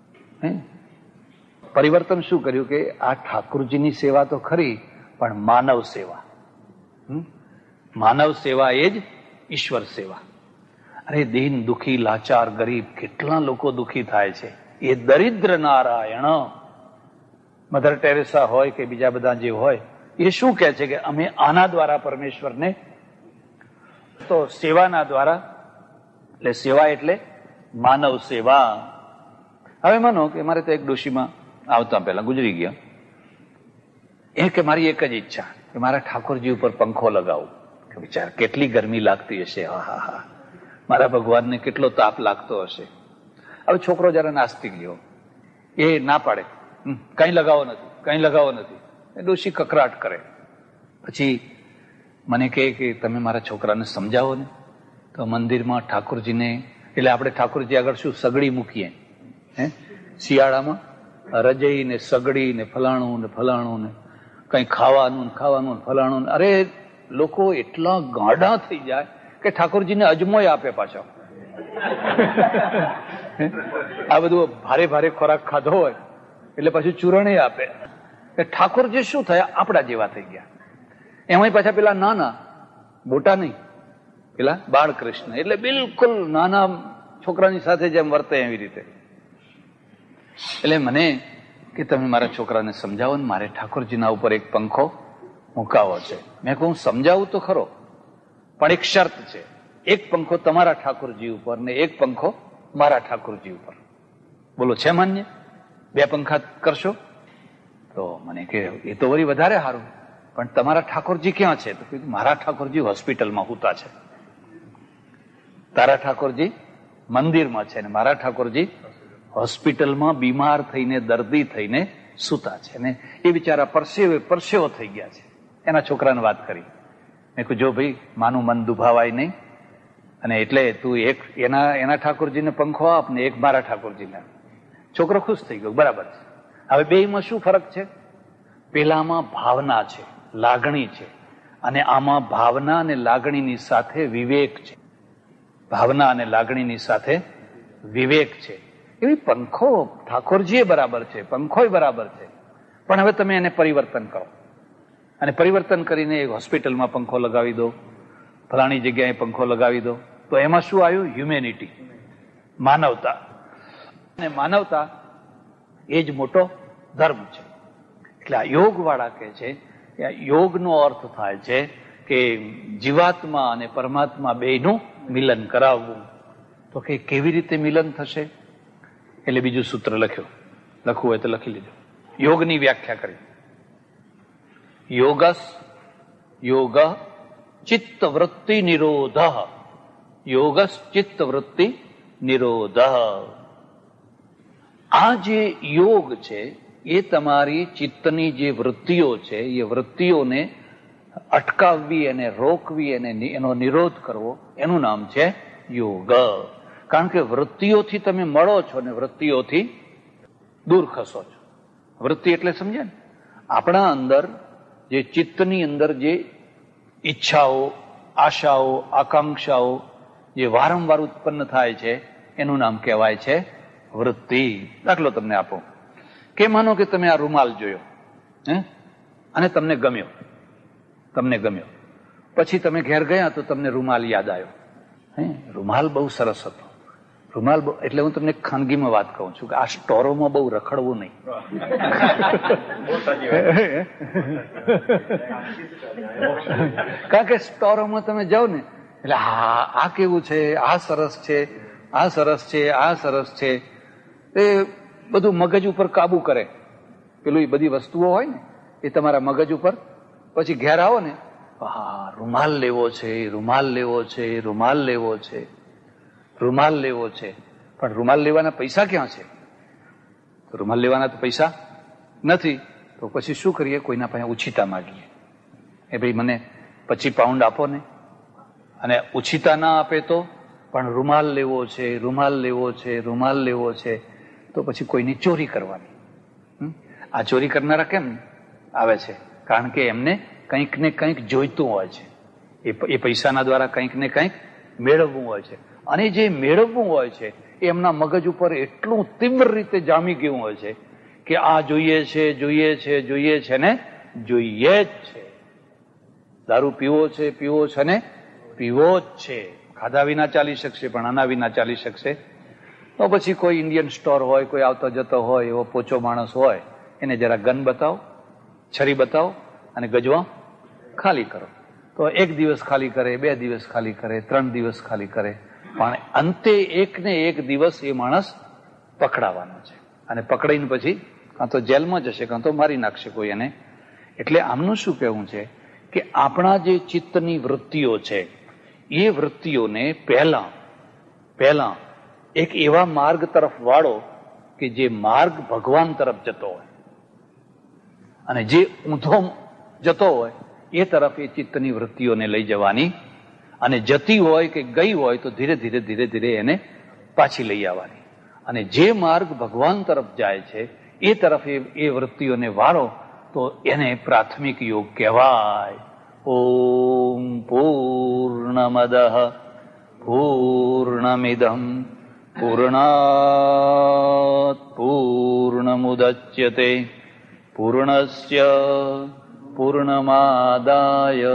પરિવર્તન શું કર્યું કે આ ઠાકોરજીની સેવા તો ખરી, પણ માનવ સેવા. માનવ સેવા એ જ ઈશ્વર સેવા. અરે દીન દુખી લાચાર ગરીબ કેટલા લોકો દુખી થાય છે. એ દરિદ્ર નારાયણ મધર ટેરેસા હોય કે બીજા બધા જે હોય એ શું કહે છે કે અમે આના દ્વારા પરમેશ્વરને, તો સેવાના દ્વારા, એટલે સેવા એટલે માનવ સેવા. હવે માનો કે મારે તો એક ડોશીમાં આવતા પહેલા ગુજરી ગયા, એ કે મારી એક જ ઈચ્છા કે મારા ઠાકોરજી ઉપર પંખો લગાવું. કે વિચાર કેટલી ગરમી લાગતી હશે, હા હા હા, મારા ભગવાનને કેટલો તાપ લાગતો હશે. હવે છોકરો જરા નાસ્તિક જેવો, એ ના પાડે, કઈ લગાવો નથી, કઈ લગાવો નથી. એ ડોશી કકરાટ કરે. પછી મને કહે કે તમે મારા છોકરાને સમજાવો ને. તો મંદિરમાં ઠાકોરજીને, એટલે આપણે ઠાકોરજી આગળ શું સગડી મૂકીએ, શિયાળામાં રજઈ ને સગડી ને ફલાણું ને ફલાણું ને કઈ ખાવાનું ખાવાનું ફલાણું. અરે લોકો એટલા ગાંડા થઈ જાય કે ઠાકોરજીને અજમોય આપે પાછા. આ બધું ભારે ભારે ખોરાક ખાધો હોય એટલે પાછું ચૂરણે આપે. ઠાકોરજી શું થયા? આપણા જેવા થઈ ગયા. એમાંય પાછા પેલા નાના, મોટા નહીં, પેલા બાળકૃષ્ણ, એટલે બિલકુલ નાના છોકરાની સાથે જેમ વર્તે એવી રીતે. એટલે મને કે તમે મારા છોકરાને સમજાવો ને, મારે ઠાકોરજીના ઉપર એક પંખો મુકાવો છે. મેં કહું સમજાવું તો ખરો, પણ એક શરત છે, એક પંખો તમારા ઠાકોરજી ઉપર ને એક પંખો મારા ઠાકોરજી ઉપર. બોલો છે માન્ય? 2 પંખા કરશો? તો મને કે એ તો વળી વધારે સારું, પણ તમારા ઠાકોરજી ક્યાં છે? તો કીધું મારા ઠાકોરજી હોસ્પિટલમાં સૂતા છે, તારા ઠાકોરજી મંદિરમાં છે, ને મારા ઠાકોરજી હોસ્પિટલમાં બીમાર થઈને, દર્દી થઈને સૂતા છે. ને એ બિચારા પરસેવો થઈ ગયા છે. એના છોકરાને વાત કરી. મેં કહ્યું જો ભાઈ માનું મન દુભાવાય નહીં, અને એટલે તું એક એના ઠાકોરજીને પંખો આપ ને એક મારા ઠાકોરજીને. છોકરો ખુશ થઈ ગયો, બરાબર છે. હવે બેયમાં શું ફરક છે? પેલામાં ભાવના છે, લાગણી છે, અને આમાં ભાવના અને લાગણીની સાથે વિવેક છે. ભાવના અને લાગણીની સાથે વિવેક છે. એવી પંખો ઠાકોરજી બરાબર છે, પંખોય બરાબર છે, પણ હવે તમે એને પરિવર્તન કરો, અને પરિવર્તન કરીને એક હોસ્પિટલમાં પંખો લગાવી દો, ફલાણી જગ્યાએ પંખો લગાવી દો. તો એમાં શું આવ્યું? હ્યુમેનિટી, માનવતા. અને માનવતા એ જ મોટો ધર્મ છે. એટલે આ યોગ વાળા કહે છે કે યોગનો અર્થ થાય છે કે જીવાત્મા અને પરમાત્મા બેયનું મિલન કરાવવું. તો કે કેવી રીતે મિલન થશે? એટલે બીજું સૂત્ર લખ્યું, લખવું હોય તો લખી લેજો. યોગની વ્યાખ્યા કરી. યોગ ચિત્ત વૃત્તિ નિરોધ. યોગસ ચિત્ત વૃત્તિ નિરોધ. આ જે યોગ છે એ તમારી ચિત્તની જે વૃત્તિઓ છે એ વૃત્તિઓને અટકાવવી અને રોકવી અને એનો નિરોધ કરવો, એનું નામ છે યોગ. કારણ કે વૃત્તિઓથી તમે મળો છો ને વૃત્તિઓથી દૂર ખસો છો. વૃત્તિ એટલે સમજે ને, આપણા અંદર જે ચિત્તની અંદર જે ઈચ્છાઓ, આશાઓ, આકાંક્ષાઓ જે વારંવાર ઉત્પન્ન થાય છે એનું નામ કહેવાય છે વૃત્તિ. દાખલો તમને આપો કે માનો કે તમે આ રૂમાલ જોયો અને તમને ગમ્યો, પછી તમે ઘેર ગયા તો તમને રૂમાલ યાદ આવ્યો. રૂમાલ બહુ સરસ હતો, રૂમાલ એટલે હું તમને ખાનગીમાં વાત કહું છું કે આ સ્ટોરોમાં બહુ રખડવું નહીં. કારણ કે સ્ટોરોમાં તમે જાઓ ને એટલે આ કેવું છે, આ સરસ છે, આ સરસ છે, આ સરસ છે, એ બધું મગજ ઉપર કાબુ કરે. પેલું એ બધી વસ્તુઓ હોય ને એ તમારા મગજ ઉપર. પછી ઘેર આવો ને, હા રૂમાલ લેવો છે, રૂમાલ લેવો છે, રૂમાલ લેવો છે, રૂમાલ લેવો છે. પણ રૂમાલ લેવાના પૈસા ક્યાં છે? રૂમાલ લેવાના તો પૈસા નથી. તો પછી શું કરીએ? કોઈના પાસે ઉછીતા માગીએ. એ ભાઈ મને 25 પાઉન્ડ આપો ને. અને ઉછીતા ના આપે તો પણ રૂમાલ લેવો છે, રૂમાલ લેવો છે, રૂમાલ લેવો છે. તો પછી કોઈની ચોરી કરવાની. આ ચોરી કરનારા કેમ આવે છે? કારણ કે એમને કંઈક ને કંઈક જોઈતું હોય છે. એ પૈસાના દ્વારા કંઈક ને કંઈક મેળવવું હોય છે. અને જે મેળવવું હોય છે એ એમના મગજ ઉપર એટલું તીવ્ર રીતે જામી ગયું હોય છે કે આ જોઈએ છે, જોઈએ છે, જોઈએ છે ને જોઈએ જ છે. દારૂ પીવો છે, પીવો છે ને પીવો જ છે. ખાધા વિના ચાલી શકશે પણ આના વિના ચાલી શકશે. તો પછી કોઈ ઇન્ડિયન સ્ટોર હોય, કોઈ આવતો જતો હોય એવો પોચો માણસ હોય, એને જરા ગન બતાવો, છરી બતાવો અને ગજવા ખાલી કરો. તો 1 દિવસ ખાલી કરે, 2 દિવસ ખાલી કરે, 3 દિવસ ખાલી કરે, પણ અંતે 1 ને 1 દિવસ એ માણસ પકડાવાનો છે. અને પકડાઈને પછી કાં તો જેલમાં જશે, કાં તો મારી નાખશે કોઈ એને. એટલે આમનું શું કહેવું છે કે આપણા જે ચિત્તની વૃત્તિઓ છે એ વૃત્તિઓને પહેલા એક એવા માર્ગ તરફ વાળો કે જે માર્ગ ભગવાન તરફ જતો હોય, અને જે ઊંધો જતો હોય એ તરફ એ ચિત્તની વૃત્તિઓને લઈ જવાની. અને જતી હોય કે ગઈ હોય તો ધીરે ધીરે ધીરે ધીરે એને પાછી લઈ આવવાની. અને જે માર્ગ ભગવાન તરફ જાય છે એ તરફ એ વૃત્તિઓને વાળો તો એને પ્રાથમિક યોગ કહેવાય. ઓમ પૂર્ણમદ પૂર્ણમિદં પૂર્ણાત પૂર્ણમુદચ્યતે પૂર્ણસ્ય પૂર્ણમાદાય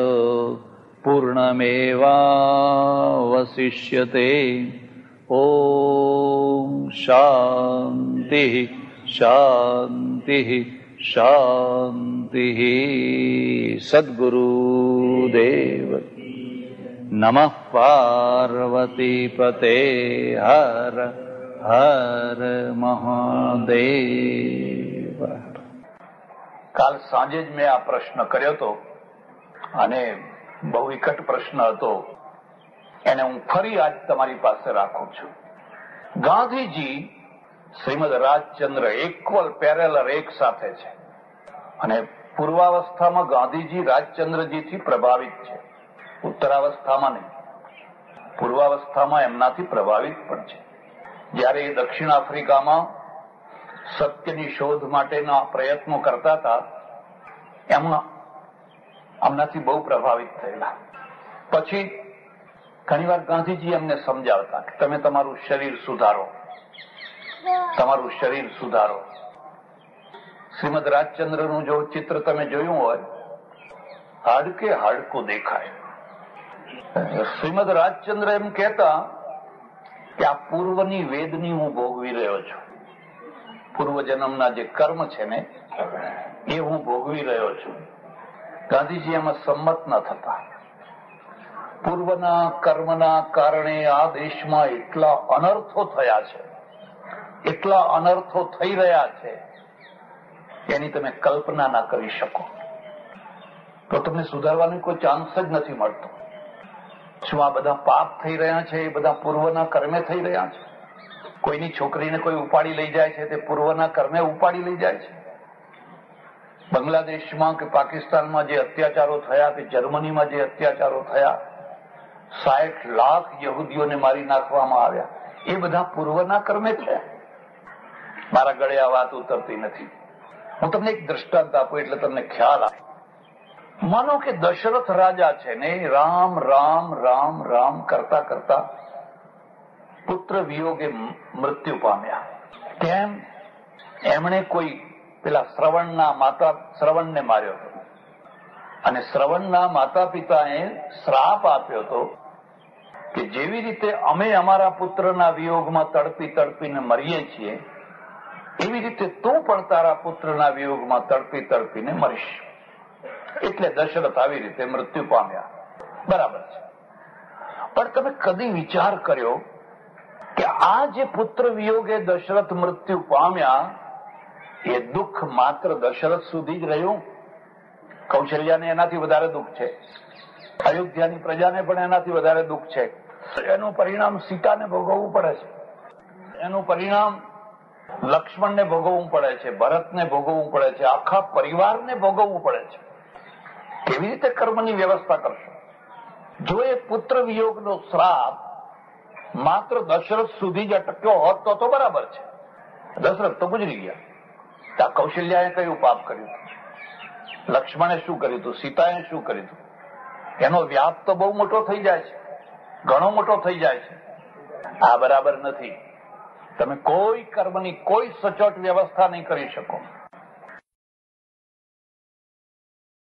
પૂર્ણમેવાવશિષ્યતે. ઓમ શાંતિ શાંતિ શાંતિ. સદ્ગુરુદેવ નમઃ. પાર્વતી પતે હર હર મહાદેવ. કાલ સાંજે જ મેં આ પ્રશ્ન કર્યો હતો અને બહુ વિકટ પ્રશ્ન હતો. એને હું ફરી આજ તમારી પાસે રાખું છું. ગાંધીજી શ્રીમદ રાજચંદ્ર ઇક્વલ પેરેલર એક સાથે છે. અને પૂર્વાવસ્થામાં ગાંધીજી રાજચંદ્રજીથી પ્રભાવિત છે, ઉત્તરાવસ્થામાં નહીં. પૂર્વાવસ્થામાં એમનાથી પ્રભાવિત પણ છે. જયારે એ દક્ષિણ આફ્રિકામાં સત્યની શોધ માટેના પ્રયત્નો કરતા હતા એમાં એમનાથી બહુ પ્રભાવિત થયેલા. પછી ઘણીવાર ગાંધીજી એમને સમજાવતા કે તમે તમારું શરીર સુધારો, તમારું શરીર સુધારો. શ્રીમદ રાજચંદ્રનું જો ચિત્ર તમે જોયું હોય, હાડકે હાડકું દેખાય. શ્રીમદ રાજચંદ્ર એમ કહેતા કે આ પૂર્વની વેદની હું ભોગવી રહ્યો છું. પૂર્વજન્મના જે કર્મ છે ને એ હું ભોગવી રહ્યો છું. ગાંધીજી એમાં સંમત ન થતા. પૂર્વના કર્મના કારણે આ દેશમાં એટલા અનર્થો થયા છે, એટલા અનર્થો થઈ રહ્યા છે એની તમે કલ્પના ના કરી શકો. તો તમને સુધારવાનો કોઈ ચાન્સ જ નથી મળતો. શું આ બધા પાપ થઈ રહ્યા છે એ બધા પૂર્વના કર્મે થઈ રહ્યા છે? કોઈની છોકરીને કોઈ ઉપાડી લઈ જાય છે તે પૂર્વના કર્મે ઉપાડી લઈ જાય છે. બાંગ્લાદેશમાં કે પાકિસ્તાનમાં જે અત્યાચારો થયા કે જર્મનીમાં જે અત્યાચારો થયા, 60 લાખ યહૂદીઓને મારી નાખવામાં આવ્યા, એ બધા પૂર્વના કર્મે છે. મારા ગળે આ વાત ઉતરતી નથી. હું તમને એક દ્રષ્ટાંત આપું એટલે તમને ખ્યાલ આવે. માનો કે દશરથ રાજા છે ને રામ રામ રામ રામ કરતા કરતા પુત્ર વિયોગે મૃત્યુ પામ્યા. કેમ? એમણે કોઈ પેલા શ્રવણને માર્યો હતો અને શ્રવણના માતા પિતાએ શ્રાપ આપ્યો હતો કે જેવી રીતે અમે અમારા પુત્રના વિયોગમાં તડપી તડપીને મરીએ છીએ, એવી રીતે તું પણ તારા પુત્રના વિયોગમાં તડપી તડપીને મરીશ. એટલે દશરથ આવી રીતે મૃત્યુ પામ્યા. બરાબર છે. પણ તમે કદી વિચાર કર્યો કે આ જે પુત્ર વિયોગે દશરથ મૃત્યુ પામ્યા, એ દુઃખ માત્ર દશરથ સુધી જ રહ્યું? કૌશલ્યાને એનાથી વધારે દુઃખ છે, અયોધ્યાની પ્રજાને પણ એનાથી વધારે દુઃખ છે. એનું પરિણામ સીતાને ભોગવવું પડે છે, એનું પરિણામ લક્ષ્મણને ભોગવવું પડે છે, ભરતને ભોગવવું પડે છે, આખા પરિવારને ભોગવવું પડે છે. કેવી રીતે કર્મની વ્યવસ્થા કરશો? જો એ પુત્ર વિયોગનો શ્રાપ માત્ર દશરથ સુધી જ અટક્યો હોત તો બરાબર છે. દશરથ તો ગુજરી ગયા. આ કૌશલ્યાએ કયું પાપ કર્યું? લક્ષ્મણે શું કર્યું હતું? સીતાએ શું કર્યું હતું? એનો વ્યાપ તો બહુ મોટો થઈ જાય છે, ઘણો મોટો થઈ જાય છે. આ બરાબર નથી. તમે કોઈ કર્મની કોઈ સચોટ વ્યવસ્થા નહીં કરી શકો.